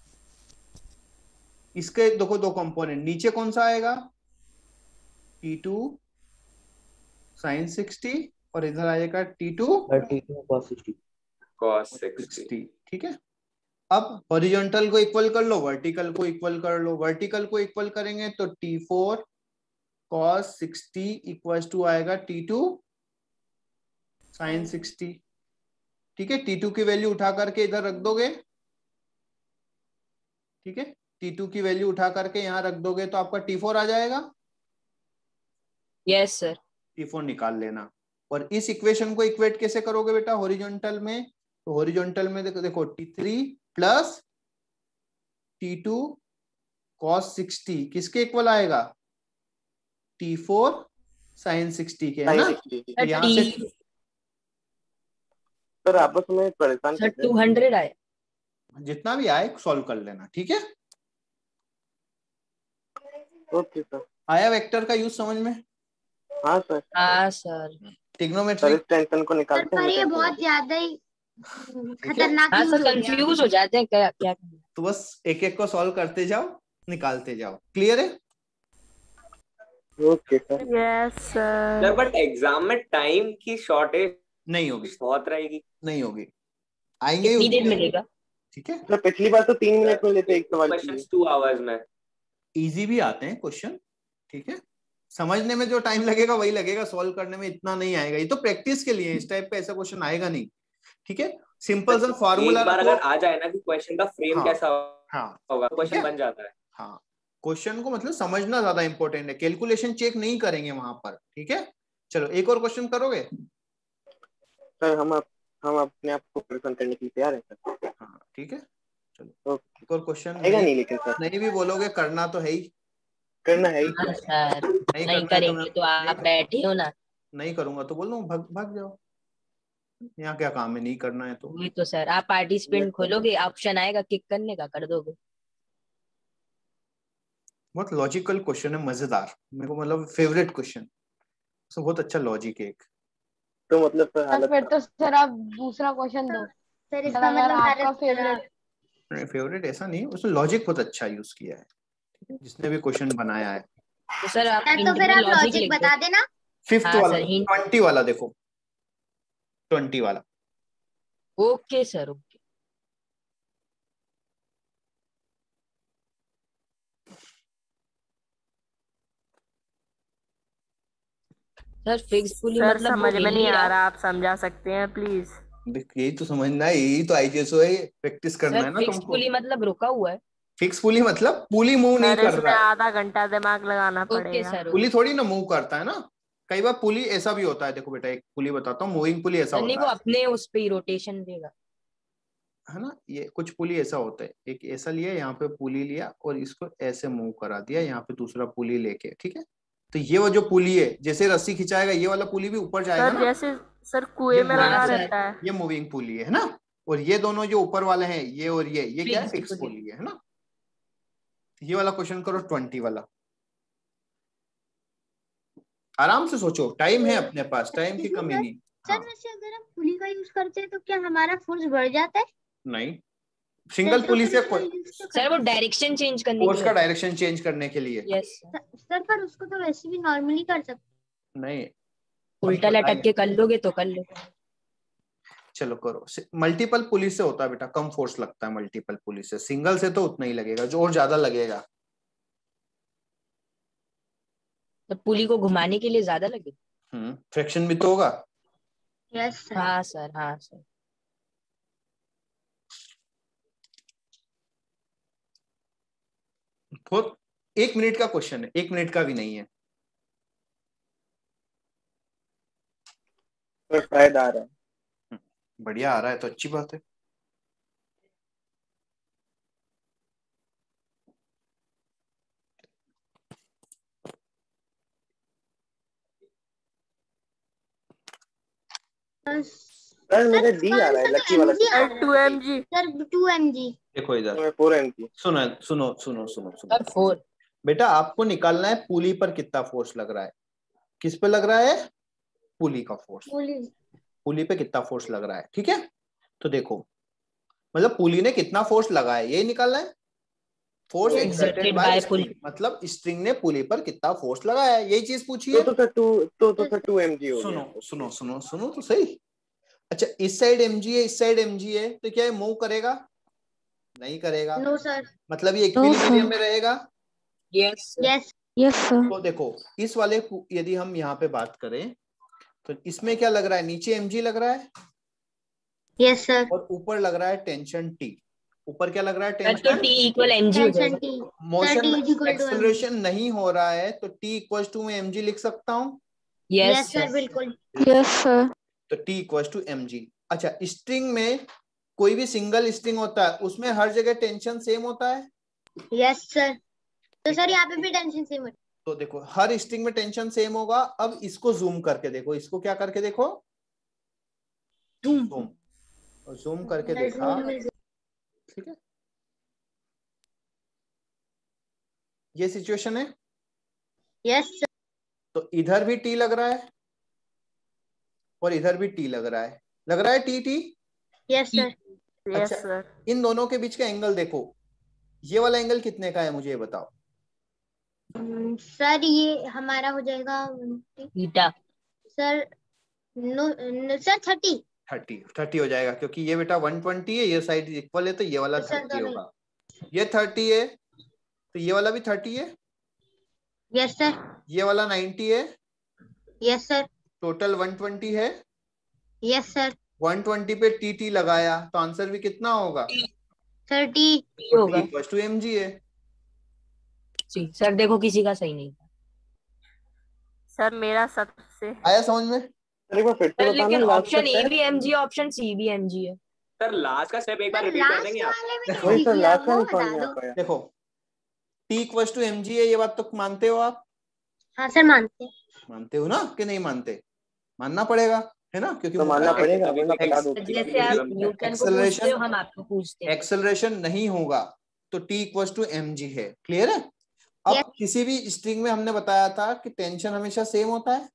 इसके देखो दो कंपोनेंट, नीचे कौन सा आएगा? टी टू साइन सिक्सटी, और इधर आएगा T two T two cos sixty. Cos sixty. ठीक है, अब हॉरिजॉन्टल को इक्वल कर लो, वर्टिकल को इक्वल कर लो। वर्टिकल को इक्वल करेंगे तो T four cos sixty equal to आएगा टी टू साइन सिक्सटी। ठीक है, टी टू की वैल्यू उठा करके इधर रख दोगे। ठीक है, टी टू की वैल्यू उठा करके यहाँ रख दोगे तो आपका टी फोर आ जाएगा। Yes sir. टी फोर निकाल लेना। और इस इक्वेशन को इक्वेट कैसे करोगे बेटा हॉरिजॉन्टल में? तो हॉरिजॉन्टल में देखो देखो T three plus T two cos sixty किसके इक्वल आएगा? टी फोर साइन सिक्सटी के, है ना? तो यहाँ से सर आपस में परेशान सर टू हंड्रेड आए, जितना भी आए सॉल्व कर लेना। ठीक है, ओके सर। आया वेक्टर का यूज समझ में? हाँ सर। हाँ सर। ट्रिग्नोमेट्री टेंशन को निकालते हैं। ये बहुत ज्यादा ही खतरनाक यूज हो गया। कंफ्यूज हो जाते हैं क्या क्या। तो बस एक एक को सॉल्व करते जाओ, निकालते जाओ। क्लियर है? Okay sir. Yes sir. But exam में टाइम की शॉर्टेज नहीं होगी, बहुत रहेगी। नहीं होगी, आएंगे कितनी देर मिलेगा? ठीक है, तो पिछली बार तो तीन मिनट में लेते एक सवाल क्वेश्चन टू आवर्स में। इजी भी आते हैं क्वेश्चन। ठीक है, समझने में जो टाइम लगेगा वही लगेगा, सॉल्व करने में इतना नहीं आएगा। ये तो प्रैक्टिस के लिए, इस टाइप का ऐसा क्वेश्चन आएगा नहीं। ठीक है, सिंपल सा फॉर्मूला एक बार अगर आ जाए ना कि क्वेश्चन का फ्रेम हाँ, कैसा हाँ, होगा, क्वेश्चन बन जाता है। हाँ, क्वेश्चन को मतलब समझना ज्यादा इंपॉर्टेंट है, कैलकुलेशन चेक नहीं करेंगे वहां पर। ठीक है, चलो एक और क्वेश्चन करोगे? सर हम आप, हम अपने आप को प्रेजेंट करने के लिए तैयार हैं सर। हाँ ठीक है, चलो एक और क्वेश्चन। नहीं लेकिन सर नहीं भी बोलोगे, करना तो है ही, करना है ही। हाँ सर, नहीं, नहीं करेंगे तो आप बैठे हो ना। नहीं करूंगा तो बोल दो भाग भाग जाओ, यहाँ क्या काम है, नहीं करना है तो। वही तो सर, आप पार्टिसिपेंट खोलोगे, ऑप्शन आएगा किक करने का, कर दोगे। बहुत लॉजिकल क्वेश्चन है, मजेदार, मेरे को मतलब फेवरेट क्वेश्चन, तो बहुत अच्छा लॉजिक है एक। तो मतलब सर हालत फिर तो सर आप दूसरा क्वेश्चन दो सर। इसका मतलब आपका फेवरेट नहीं, फेवरेट ऐसा नहीं, उसने लॉजिक बहुत अच्छा यूज किया है जिसने भी क्वेश्चन बनाया है। तो सर आप तो फिर आप लॉजिक बता देना। फिफ्थ हाँ, वाला ट्वेंटी वाला देखो, ट्वेंटी वाला। Okay sir okay. Sir fix pulley sir मतलब समझ में नहीं आ रहा, आप समझा सकते हैं प्लीज? यही तो समझना है, यही तो आईजीएसओ है, प्रैक्टिस करना है ना फिक्स तुमको। पुली मतलब रुका हुआ है। फिक्स पुली मतलब पुली मूव नहीं कर रहा है, आधा घंटा दिमाग लगाना पड़ेगा। सर पुली थोड़ी ना मूव करता है ना, कई बार पुली ऐसा भी होता है। देखो बेटा एक पुली बताता हूँ, मूविंग पुली ऐसा होता है, वो अपने उस पे रोटेशन देगा, है ना। ये कुछ पुली ऐसा होता है, एक ऐसा लिया, यहाँ पे पुली लिया और इसको ऐसे मूव करा दिया, यहाँ पे दूसरा पुली लेके। ठीक है, तो ये वो जो पुली है, जैसे रस्सी खिंचाएगा ये वाला पुली भी ऊपर जाएगा सर, ना, जैसे सर कुएं में लगा रहता है, ये मूविंग पुली है ना। और ये दोनों जो ऊपर वाले हैं, ये और ये ये क्या है? फिक्स पुली है ना। ये वाला क्वेश्चन करो, ट्वेंटी वाला। आराम से सोचो, टाइम है अपने पास, टाइम की कमी नहीं। सर वैसे अगर हम पुली का यूज करते हैं तो क्या हमारा फोर्स बढ़ जाता है? नहीं, सिंगल पुली से सर वो डायरेक्शन चेंज करने फोर्स का डायरेक्शन चेंज करने के लिए। यस सर, पर उसको तो वैसे भी नॉर्मली कर सकते। नहीं, उल्टा लटक के कर लोगे तो कर लो। चलो करो। मल्टीपल पुली से होता है बेटा, कम फोर्स लगता है मल्टीपल पुली से, सिंगल से तो उतना ही लगेगा, जो और ज्यादा लगेगा। तो पुली को घुमाने के लिए ज्यादा लगेगा। हम्म फ्रिक्शन भी तो होगा। Yes sir. हाँ सर, हाँ सर। बहुत एक मिनट का क्वेश्चन है, एक मिनट का भी नहीं है। तो शायद आ रहा है, बढ़िया आ रहा है तो अच्छी बात है। सर मेरा डी आ रहा है, लकी वाला sir two M G. Sir two M G. देखो इधर फोर एम जी। सुनो सुनो सुनो सुनो सुनो फोर। बेटा आपको निकालना है पुली पर कितना फोर्स लग रहा है। किस पे लग रहा है? पुली का फोर्स। पुली पे कितना फोर्स लग रहा है, ठीक है। तो देखो मतलब पुली ने कितना फोर्स लगाया यही निकालना है। फोर्स एक्सर्टेड बाय स्ट्रिंग, मतलब स्ट्रिंग ने पुली पर कितना फोर्स लगाया है, यही चीज पूछी है। तो तो टू तो तो सर टू एम जी हो गया। सुनो सुनो सुनो सुनो तो सही। अच्छा इस साइड mg है, इस साइड mg है, तो क्या ये मूव करेगा? नहीं करेगा। No sir. मतलब ये इक्विलिब्रियम में रहेगा। Yes yes yes sir. तो देखो इस वाले यदि हम यहाँ पे बात करें तो इसमें क्या लग रहा है? नीचे mg लग रहा है। Yes sir. और ऊपर लग रहा है टेंशन t। ऊपर क्या लग रहा है? तो टेंशन t इक्वल mg हो जाएगा। मोशन एक्सेलरेशन नहीं हो रहा है तो t इक्वल्स टू मैं mg लिख सकता हूँ। यस सर बिल्कुल। Yes sir. तो t इक्वल्स टू mg। अच्छा स्ट्रिंग में कोई भी सिंगल स्ट्रिंग होता है उसमें हर जगह टेंशन सेम होता है। Yes sir. तो सर यहाँ पे भी टेंशन सेम है। तो देखो हर स्ट्रिंग में टेंशन सेम होगा। अब इसको जूम करके देखो, इसको क्या करके देखो? जूम। और जूम करके देखा, ठीक है। ये सिचुएशन है। Yes sir. तो इधर भी टी लग रहा है और इधर भी टी लग रहा है। लग रहा है T T. Yes sir. Yes sir. इन दोनों के बीच का एंगल देखो, ये वाला एंगल कितने का है मुझे ये बताओ। सर ये हमारा हो जाएगा theta. Sir no, no sir thirty. Thirty thirty हो जाएगा क्योंकि ये बेटा वन ट्वेंटी है, ये साइड इक्वल है तो ये वाला थर्टी होगा। ये थर्टी है तो ये वाला भी थर्टी है। Yes sir. ये वाला नाइंटी है। Yes sir. Total one twenty है। Yes sir. वन ट्वेंटी पे टी टी लगाया तो आंसर भी कितना होगा? थर्टी होगा। इक्वल्स टू mg है। जी सर देखो किसी का सही नहीं था। सर मेरा सबसे आया समझ में? सर लेकिन ऑप्शन ए भी mg है, ऑप्शन सी भी mg है। सर लास्ट का स्टेप एक बार रिपीट कर देंगे आप? वही सर लास्ट में समझ में आ पाया। देखो t इक्वल्स टू mg है, ये बात तो मानते हो आप? हाँ सर मानते हैं। मानते हो ना कि नहीं मानते? मानना पड़ेगा है ना, क्योंकि तो मानना पड़ेगा। जैसे आप न्यूटन को पूछते हो हम आपको पूछते हैं। एक्सेलरेशन नहीं होगा तो t इक्वल्स टू mg है। क्लियर है? अब yes. किसी भी स्ट्रिंग में हमने बताया था कि टेंशन हमेशा सेम होता है।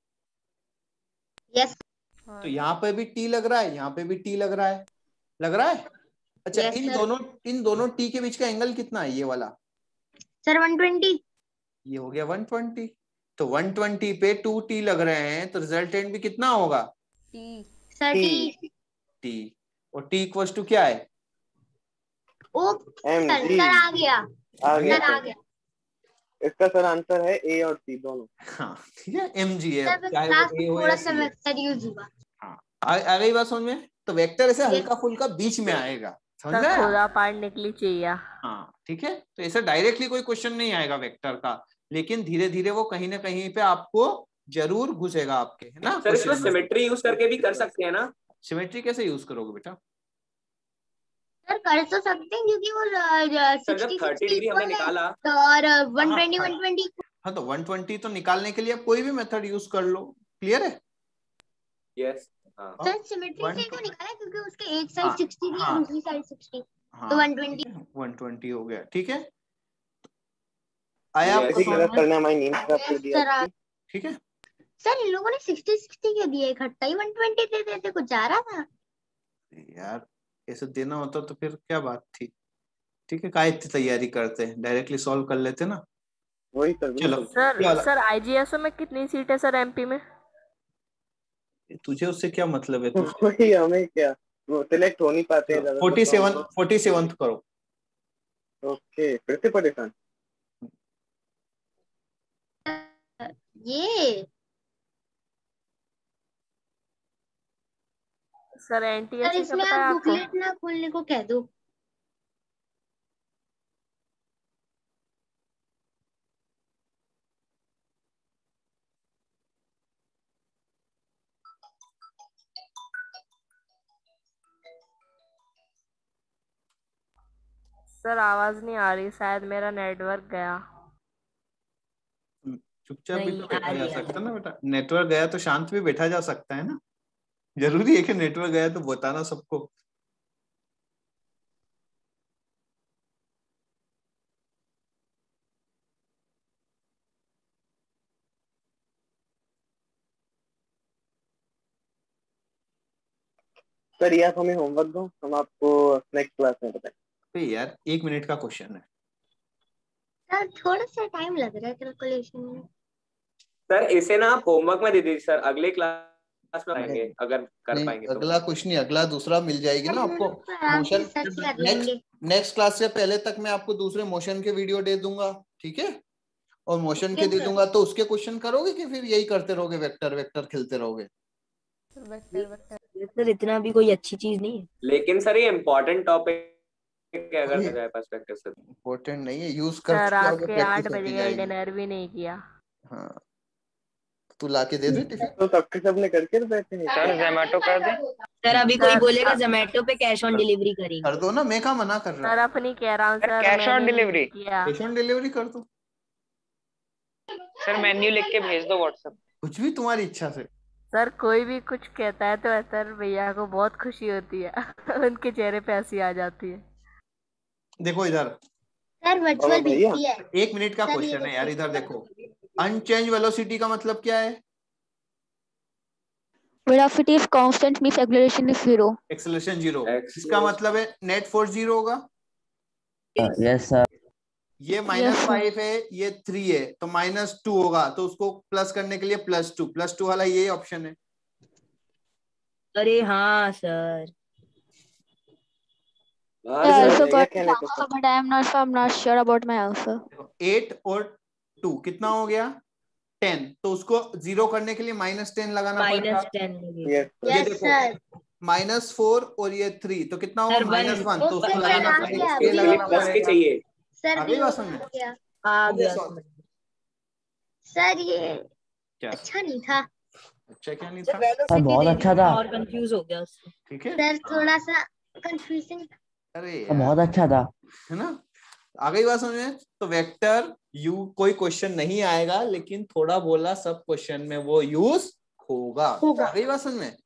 Yes yes. तो यहाँ पे भी t लग रहा है, यहाँ पे भी t लग रहा है। लग रहा है? अच्छा yes, इन sir. दोनों इन दोनों t के बीच का एंगल कितना है? ये वाला सर वन ट्वेंटी। ये हो गया वन ट्वेंटी। तो वन ट्वेंटी पे टू टी लग रहे हैं तो रिजल्टेंट भी कितना होगा? टी। Sir T. टी और t इक्वल्स टू क्या है? ओ सर सर आ गया आ गया सर आ गया। इसका सर आंसर है ए और सी दोनों। हाँ ठीक है mg है, चाहे वो ए हो या सी। वेक्टर यूज हुआ। हाँ आ गई बात समझ में? तो वेक्टर ऐसे हल्का फुल्का बीच में आएगा, समझ में? खुदा पार्ट निकली चाहिए। हाँ ठीक है। तो ऐसे डायरेक्टली कोई क्वेश्चन नहीं आएगा वेक्टर का, लेकिन धीरे धीरे वो कहीं ना कहीं पे आपको जरूर घुसेगा आपके, है ना? सर इसमें सिमेट्री यूज करके भी कर सकते हैं ना? सिमेट्री कैसे यूज करोगे बेटा? सर कर तो सकते हैं क्योंकि वो सिक्सटी थर्टी डिग्री हमने निकाला और वन ट्वेंटी वन ट्वेंटी। हाँ तो वन ट्वेंटी तो निकालने के लिए कोई भी मेथड यूज कर लो। क्लियर है? यस। सर सिमेट्री से तो निकाला क्योंकि उसके एक साइड सिक्सटी थी और दूसरी साइड सिक्सटी, तो वन ट्वेंटी वन ट्वेंटी हो गया। ठीक है, आया आपको करना हमारी नींद खराब कर दिया। ठीक है सर, इन लोगों ने सिक्सटी सिक्सटी क्यों दिया? इकट्ठा ही वन ट्वेंटी दे देते, कुछ जा रहा था यार। ऐसे देना होता तो फिर क्या बात थी। ठीक है, काय इतनी तैयारी करते हैं, डायरेक्टली सॉल्व कर लेते ना। वही सर। चलो सर सर आईजीएसओ में कितनी सीट है सर एमपी में? तुझे उससे क्या मतलब है? वही हमें क्या, वो सिलेक्ट हो नहीं पाते हैं। फोर्टी सेवन फोर्टी सेवन करो। ओके, फिर से परेशान ये सर एनटीएससी का इसमें आप बुकलेट ना खोलने को कह दो। सर आवाज नहीं आ रही, शायद मेरा नेटवर्क गया। चुपचाप भी तो बैठा जा सकता है ना बेटा। नेटवर्क गया तो शांत भी बैठा जा सकता है ना। जरूरी है कि नेटवर्क गया तो बताना सबको। सर ये आप हमें होमवर्क दो, हम आपको नेक्स्ट क्लास में बताएं। तो यार एक मिनट का क्वेश्चन है सर, थोड़ा सा टाइम लग रहा है कैलकुलेशन में। सर इसे ना आप होमवर्क में दे दीजिए सर, अगले क्लास में आएंगे अगर कर नहीं, पाएंगे तो। अगला कुछ नहीं, अगला दूसरा मिल जाएगी ना आपको आराम से मोशन। सर्च कर नेक्स्ट लेंगे। नेक्स्ट क्लास से पहले तक मैं आपको दूसरे मोशन के वीडियो दे दूंगा, ठीक है? और मोशन के ओके दे सर। दूंगा तो उसके क्वेश्चन करोगे कि फिर यही करते रहोगे, वेक्टर वेक्टर खेलते रहोगे? वेक्टर वेक्टर सर इतना भी कोई अच्छी चीज नहीं है। लेकिन सर ये इम्पोर्टेंट टॉपिक है, अगर जाए पर्सपेक्टिव से। इम्पोर्टेंट नहीं है, यूज कर सर चुके रात होगे, के प्रैक्टिस आठ होती बज गए, जाएगी। डिनर भी नहीं किया। हाँ, तू लाके दे दे टिफिन। तो सबके सबने करके तो बैठे हैं। सर जोमेटो कर दे। सर अभी कोई सर, बोलेगा जोमेटो पे कैश ऑन डिलीवरी करेंगे। कर दो ना, मैं कहाँ मना कर रहा सर हूँ। अपनी कह रहा हूँ सर, सर, कैश ऑन मैंने नहीं डिलीवरी। किया। कैश ऑन डिलीवरी कर दो, सर मेन्यू लिख के भेज दो व्हाट्सएप। कुछ भी तुम्हारी इच्छा से। सर कोई भी कुछ कहता है तो सर भैया को बहुत खुशी होती है उनके चेहरे पे हंसी आ जाती है। देखो इधर, सर वर्चुअल बीसी है। एक मिनट का सर, ये क्वेश्चन है यार, देखो। इधर देखो। अनचेंज वेलोसिटी का मतलब क्या है? Velocity is constant means acceleration is zero. Acceleration zero, इसका मतलब है नेट फोर्स जीरो होगा। Yes sir. ये माइनस फाइव है, ये थ्री है, तो माइनस टू होगा, तो उसको प्लस करने के लिए प्लस टू, प्लस टू वाला ये ऑप्शन है। अरे हाँ sir. I also got the answer, but I am not sure. I'm not sure about my answer. Eight और टू कितना हो गया? टेन, तो उसको जीरो करने के लिए माइनस टेन लगाना पड़ेगा। माइनस टेन ये देखो, माइनस फोर और ये थ्री, तो कितना होगा? माइनस वन, तो उसको लगाना पड़ेगा, ये लगाना प्लस के पड़ेगा। चाहिए। सर आ गई बात समझ में? आ गया। सर ये क्या अच्छा नहीं था। अच्छा क्या नहीं था? सर बहुत अच्छा था। और कंफ्यूज हो गया उससे। ठीक है सर थोड़ा सा कंफ्यूजिंग। अरे सर बहुत अच्छा था, है ना? आ गई बात समझ में? तो वेक्टर यू कोई क्वेश्चन नहीं आएगा, लेकिन थोड़ा बोला सब क्वेश्चन में वो यूज होगा। आ गई बात समझ में?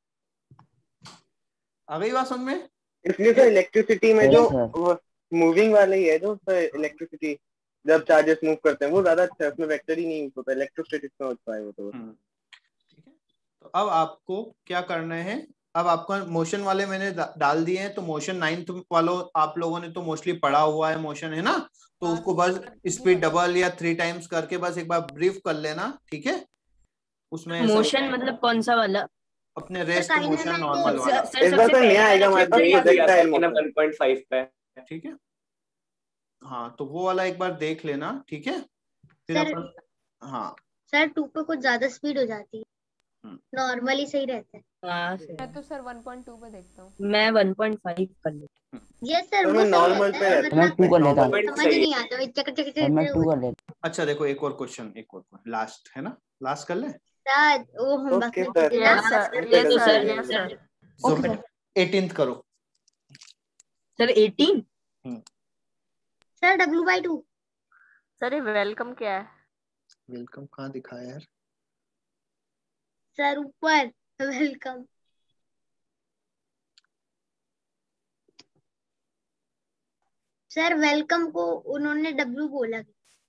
आ गई बात समझ में? इसलिए तो इलेक्ट्रिसिटी में जो मूविंग वाला ही है, जो इलेक्ट्रिसिटी जब चार्जेस मूव करते हैं वो ज्यादा अच्छा है, उसमें वेक्टर ही नहीं यूज होता, इलेक्ट्रोस्टैटिक्स में होता है वो तो। ठीक है, तो अब आपको क्या करना है? अब आपका मोशन वाले मैंने डाल दिए हैं, तो मोशन नाइन्थ वालों आप लोगों ने तो मोस्टली पढ़ा हुआ है मोशन, है ना? तो उसको बस स्पीड डबल या थ्री टाइम्स करके बस एक बार ब्रीफ कर लेना, ठीक है? उसमें मोशन मतलब कौन सा वाला? अपने रेस्ट मोशन नॉर्मल वाला। इस बार तो नया आएगा हमारे पास projectile motion one point five पे, ठीक है? हाँ, तो वो वाला एक बार देख लेना, ठीक है? फिर अपन हाँ सर टू पे कुछ ज्यादा स्पीड हो जाती है, नॉर्मली सही रहता है। हाँ मैं तो सर वन पॉइंट टू पे देखता हूँ। मैं वन पॉइंट फाइव कर लेता हूँ। यस सर, मैं नॉर्मल पे रहता हूँ। मैं टू कर लेता हूँ। समझ नहीं आता, चक चक चक। मैं टू कर लेता हूँ। अच्छा देखो, एक और क्वेश्चन, एक और लास्ट है ना, लास्ट कर ले। सर वो हम बात yes sir, yes sir, yes sir. Eighteenth करो sir. Eighteen sir W by two. Sir ये वेलकम क्या है? वेलकम कहाँ दिखाया यार? सर ऊपर वेलकम। सर वेलकम को उन्होंने डब्ल्यू बोला।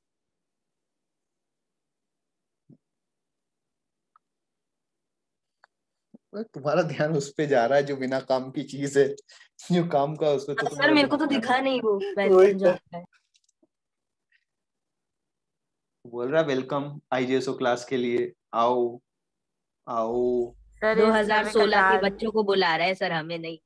तुम्हारा ध्यान उस पे जा रहा है जो बिना काम की चीज है, जो काम का उस पे तो सर मेरे को तो दिखा नहीं वो वेलकम। बोल रहा वेलकम आईजीएसओ क्लास के लिए, आओ आओ। दो हज़ार सोलह के बच्चों को बुला रहा है सर, हमें नहीं।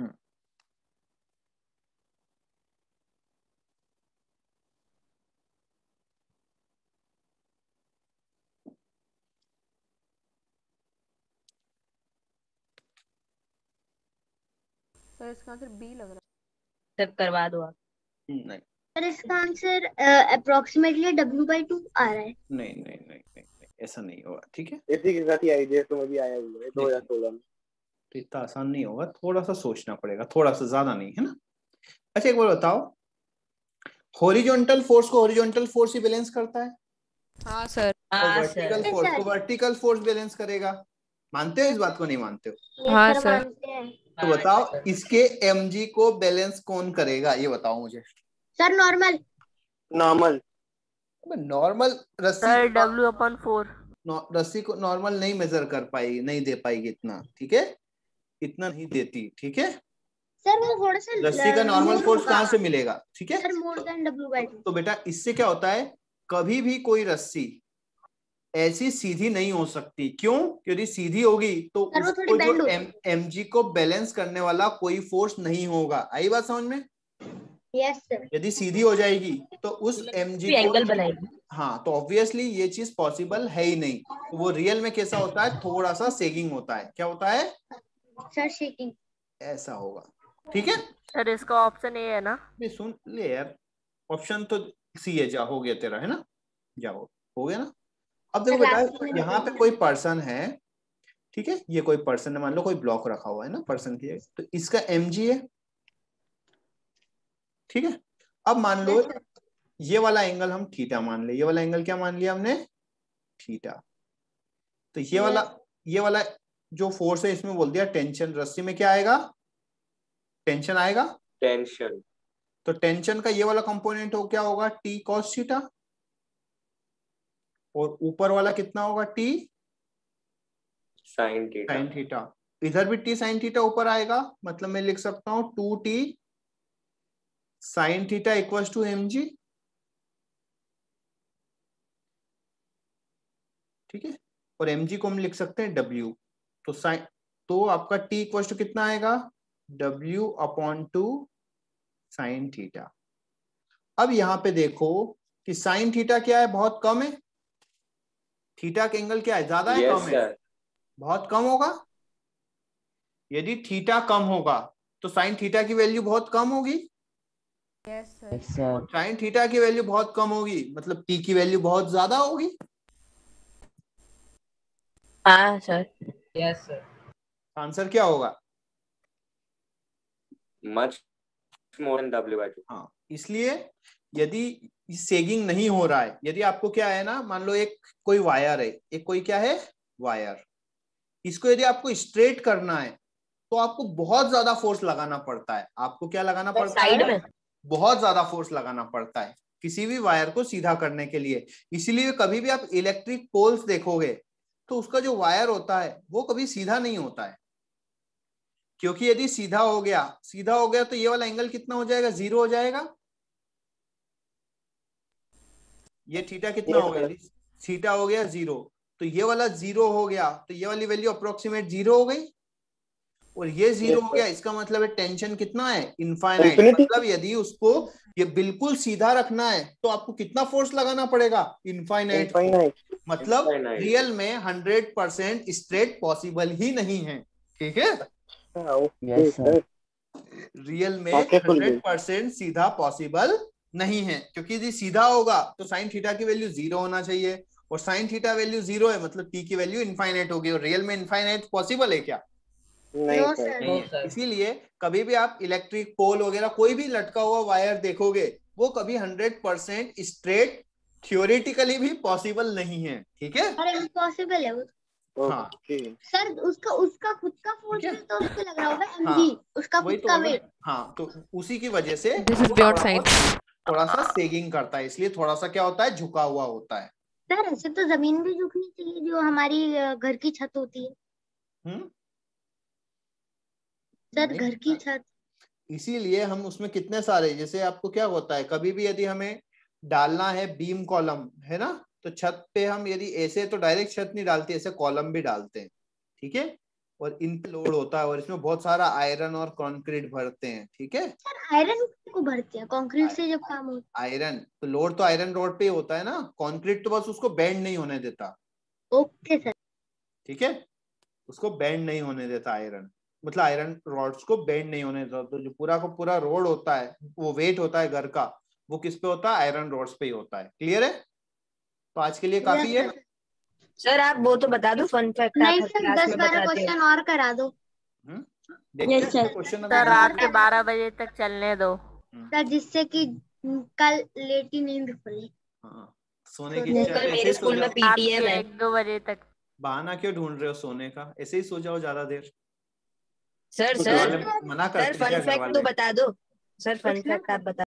सर इसका आंसर बी लग रहा है। सर करवा दो आप। नहीं सर इसका answer approximately W by two आ रहा है। नहीं नहीं नहीं नहीं ऐसा नहीं होगा, ठीक है? इसी के साथ ही आईजीएसओ में भी आया हुआ है दो हज़ार सोलह में। तो इतना आसान नहीं होगा, थोड़ा सा सोचना पड़ेगा, थोड़ा सा, ज्यादा नहीं, है ना? अच्छा एक बार बताओ, हॉरिजॉन्टल फोर्स को हॉरिजॉन्टल फोर्स ही बैलेंस करता है? हाँ सर। और वर्टिकल फोर्स को वर्टिकल फोर्स बैलेंस करेगा? मानते हो इस बात को, नहीं मानते हो? हाँ सर सर। मानते हैं। तो बताओ इसके एमजी को बैलेंस कौन करेगा, ये बताओ मुझे। Sir normal. नॉर्मल नॉर्मल रस्सी सर डब्ल्यू अपॉन फोर। रस्सी को नॉर्मल नहीं मेजर कर पाएगी, नहीं दे पाएगी इतना, ठीक है, इतना नहीं देती, ठीक है। सर वो थोड़ा सा रस्सी का नॉर्मल फोर्स कहाँ से मिलेगा, ठीक है। Sir more than W by two. तो बेटा इससे क्या होता है, कभी भी कोई रस्सी ऐसी सीधी नहीं हो सकती। क्यों? यदि सीधी होगी तो उसको जो एम एमजी को बैलेंस करने वाला कोई फोर्स नहीं होगा। आई बात समझ में? Yes sir. यदि सीधी हो जाएगी तो उस एमजी को एंगल बनाएगी। हाँ, तो ऑब्वियसली ये चीज पॉसिबल है ही नहीं। तो वो रियल में कैसा होता है, थोड़ा सा सेगिंग होता है। क्या होता है सर? शेकिंग। ऐसा होगा, ठीक है। सर इसका ऑप्शन ए है ना? भी सुन ले यार, ऑप्शन तो सी है। जा हो गया तेरा, है ना, जाओ हो गया ना। अब देखो बेटा यहाँ पे कोई पर्सन है, ठीक है, ये कोई पर्सन है, मान लो कोई ब्लॉक रखा हुआ है ना पर्सन की, तो इसका एमजी है, ठीक है। अब मान लो ये वाला एंगल हम थीटा मान ले, ये वाला एंगल क्या मान लिया हमने, थीटा। तो ये वाला ये वाला जो फोर्स है इसमें बोल दिया टेंशन। रस्सी में क्या आएगा, टेंशन आएगा, टेंशन। तो टेंशन का ये वाला कंपोनेंट हो क्या होगा, टी कॉस थीटा, और ऊपर वाला कितना होगा, T sine theta. Sine theta. इधर भी टी साइन थीटा ऊपर आएगा, मतलब मैं लिख सकता हूं two T sine theta equal to M G, ठीक है। और एम जी को हम लिख सकते हैं डब्ल्यू। तो साइन तो आपका टी इक्वल टू कितना आएगा, W upon two sine theta. अब यहां पे देखो कि साइन थीटा क्या है, बहुत कम है। थीटा का एंगल क्या है, ज्यादा है, yes, कम है, बहुत कम होगा। यदि थीटा कम होगा तो साइन थीटा की वैल्यू बहुत कम होगी। Yes sir. साइन थीटा की वैल्यू बहुत कम होगी, मतलब टी की वैल्यू बहुत ज्यादा होगी। हाँ सर। Yes sir. आंसर क्या होगा, much more than W by two. हाँ, इसलिए यदि सेगिंग नहीं हो रहा है, यदि आपको क्या है ना, मान लो एक कोई वायर है, एक कोई क्या है वायर, इसको यदि आपको स्ट्रेट करना है तो आपको बहुत ज्यादा फोर्स लगाना पड़ता है। आपको क्या लगाना पड़ता साइड है, में बहुत ज्यादा फोर्स लगाना पड़ता है किसी भी वायर को सीधा करने के लिए। इसीलिए कभी भी आप इलेक्ट्रिक पोल्स देखोगे तो उसका जो वायर होता है वो कभी सीधा नहीं होता है, क्योंकि यदि सीधा हो गया सीधा हो गया तो ये वाला एंगल कितना हो जाएगा, जीरो हो जाएगा। ये थीटा कितना हो गया, थीटा हो गया जीरो, तो ये वाला जीरो हो गया तो ये वाली वैल्यू अप्रोक्सीमेट जीरो हो गई, और ये जीरो हो गया, इसका मतलब है टेंशन कितना है, इनफाइनाइट। मतलब यदि उसको ये बिल्कुल सीधा रखना है तो आपको कितना फोर्स लगाना पड़ेगा, इनफाइनाइट। मतलब रियल में हंड्रेड परसेंट स्ट्रेट पॉसिबल ही नहीं है, ठीक है। रियल में हंड्रेड परसेंट सीधा पॉसिबल नहीं है, क्योंकि यदि सीधा होगा तो साइन थीटा की वैल्यू जीरो होना चाहिए, और साइन थीटा वैल्यू जीरो है मतलब टी की वैल्यू इनफाइनाइट होगी, और रियल में इनफाइनाइट पॉसिबल है क्या, नहीं no, सर। नहीं है। इसीलिए कभी भी आप इलेक्ट्रिक पोल वगैरह कोई भी लटका हुआ वायर देखोगे वो कभी हंड्रेड परसेंट स्ट्रेट थियोरेटिकली भी पॉसिबल नहीं है, ठीक है। अरे इम्पॉसिबल है वो। हाँ सर उसका उसका खुद का फोर्स भी तो उससे लग रहा होगा एमजी, हाँ, उसका खुद का वेट। हाँ, तो उसी की वजह से दिस इज बियॉन्ड साइंस, थोड़ा सा सेगिंग करता है, इसलिए थोड़ा सा क्या होता है, झुका हुआ होता है। सर ऐसे तो जमीन भी झुकनी चाहिए जो हमारी घर की छत होती है। हम्म सर घर की छत, इसीलिए हम उसमें कितने सारे, जैसे आपको क्या होता है, कभी भी यदि हमें डालना है बीम कॉलम, है ना, तो छत पे हम यदि ऐसे तो डायरेक्ट छत नहीं डालते, ऐसे कॉलम भी डालते हैं, ठीक है, और इन पे लोड होता है और इसमें बहुत सारा आयरन और कंक्रीट भरते हैं, ठीक है। सर आयरन को भरते हैं, कंक्रीट से जब काम होता है आयरन, तो लोड तो आयरन रोड पे ही होता है ना, कंक्रीट तो बस उसको बेंड नहीं होने देता। ओके सर, ठीक है, उसको बेंड नहीं होने देता आयरन, मतलब आयरन रॉड्स को बेंड नहीं होने देता। तो जो पूरा का पूरा रोड होता है, वो वेट होता है घर का, वो किस पे होता है, आयरन रॉड्स पे ही होता है। क्लियर है? तो आज के लिए काफी है सर। आप वो तो बता दो फन फैक्ट। नहीं सर, दस बारह क्वेश्चन और करा दो। Yes sir. सर रात के बारह बजे तक चलने दो सर, जिससे कि कल लेट ही नींद खुले। हाँ, सोने की कल मेरे स्कूल में पीटीएम है एक दो बजे तक। बहाना क्यों ढूंढ रहे हो सोने का? ऐसे ही सो जाओ ज्यादा देर। सर तो सर मना सर करते फन क्या घर फैक्ट तो वाले? बता दो सर, फन फैक्ट आप बता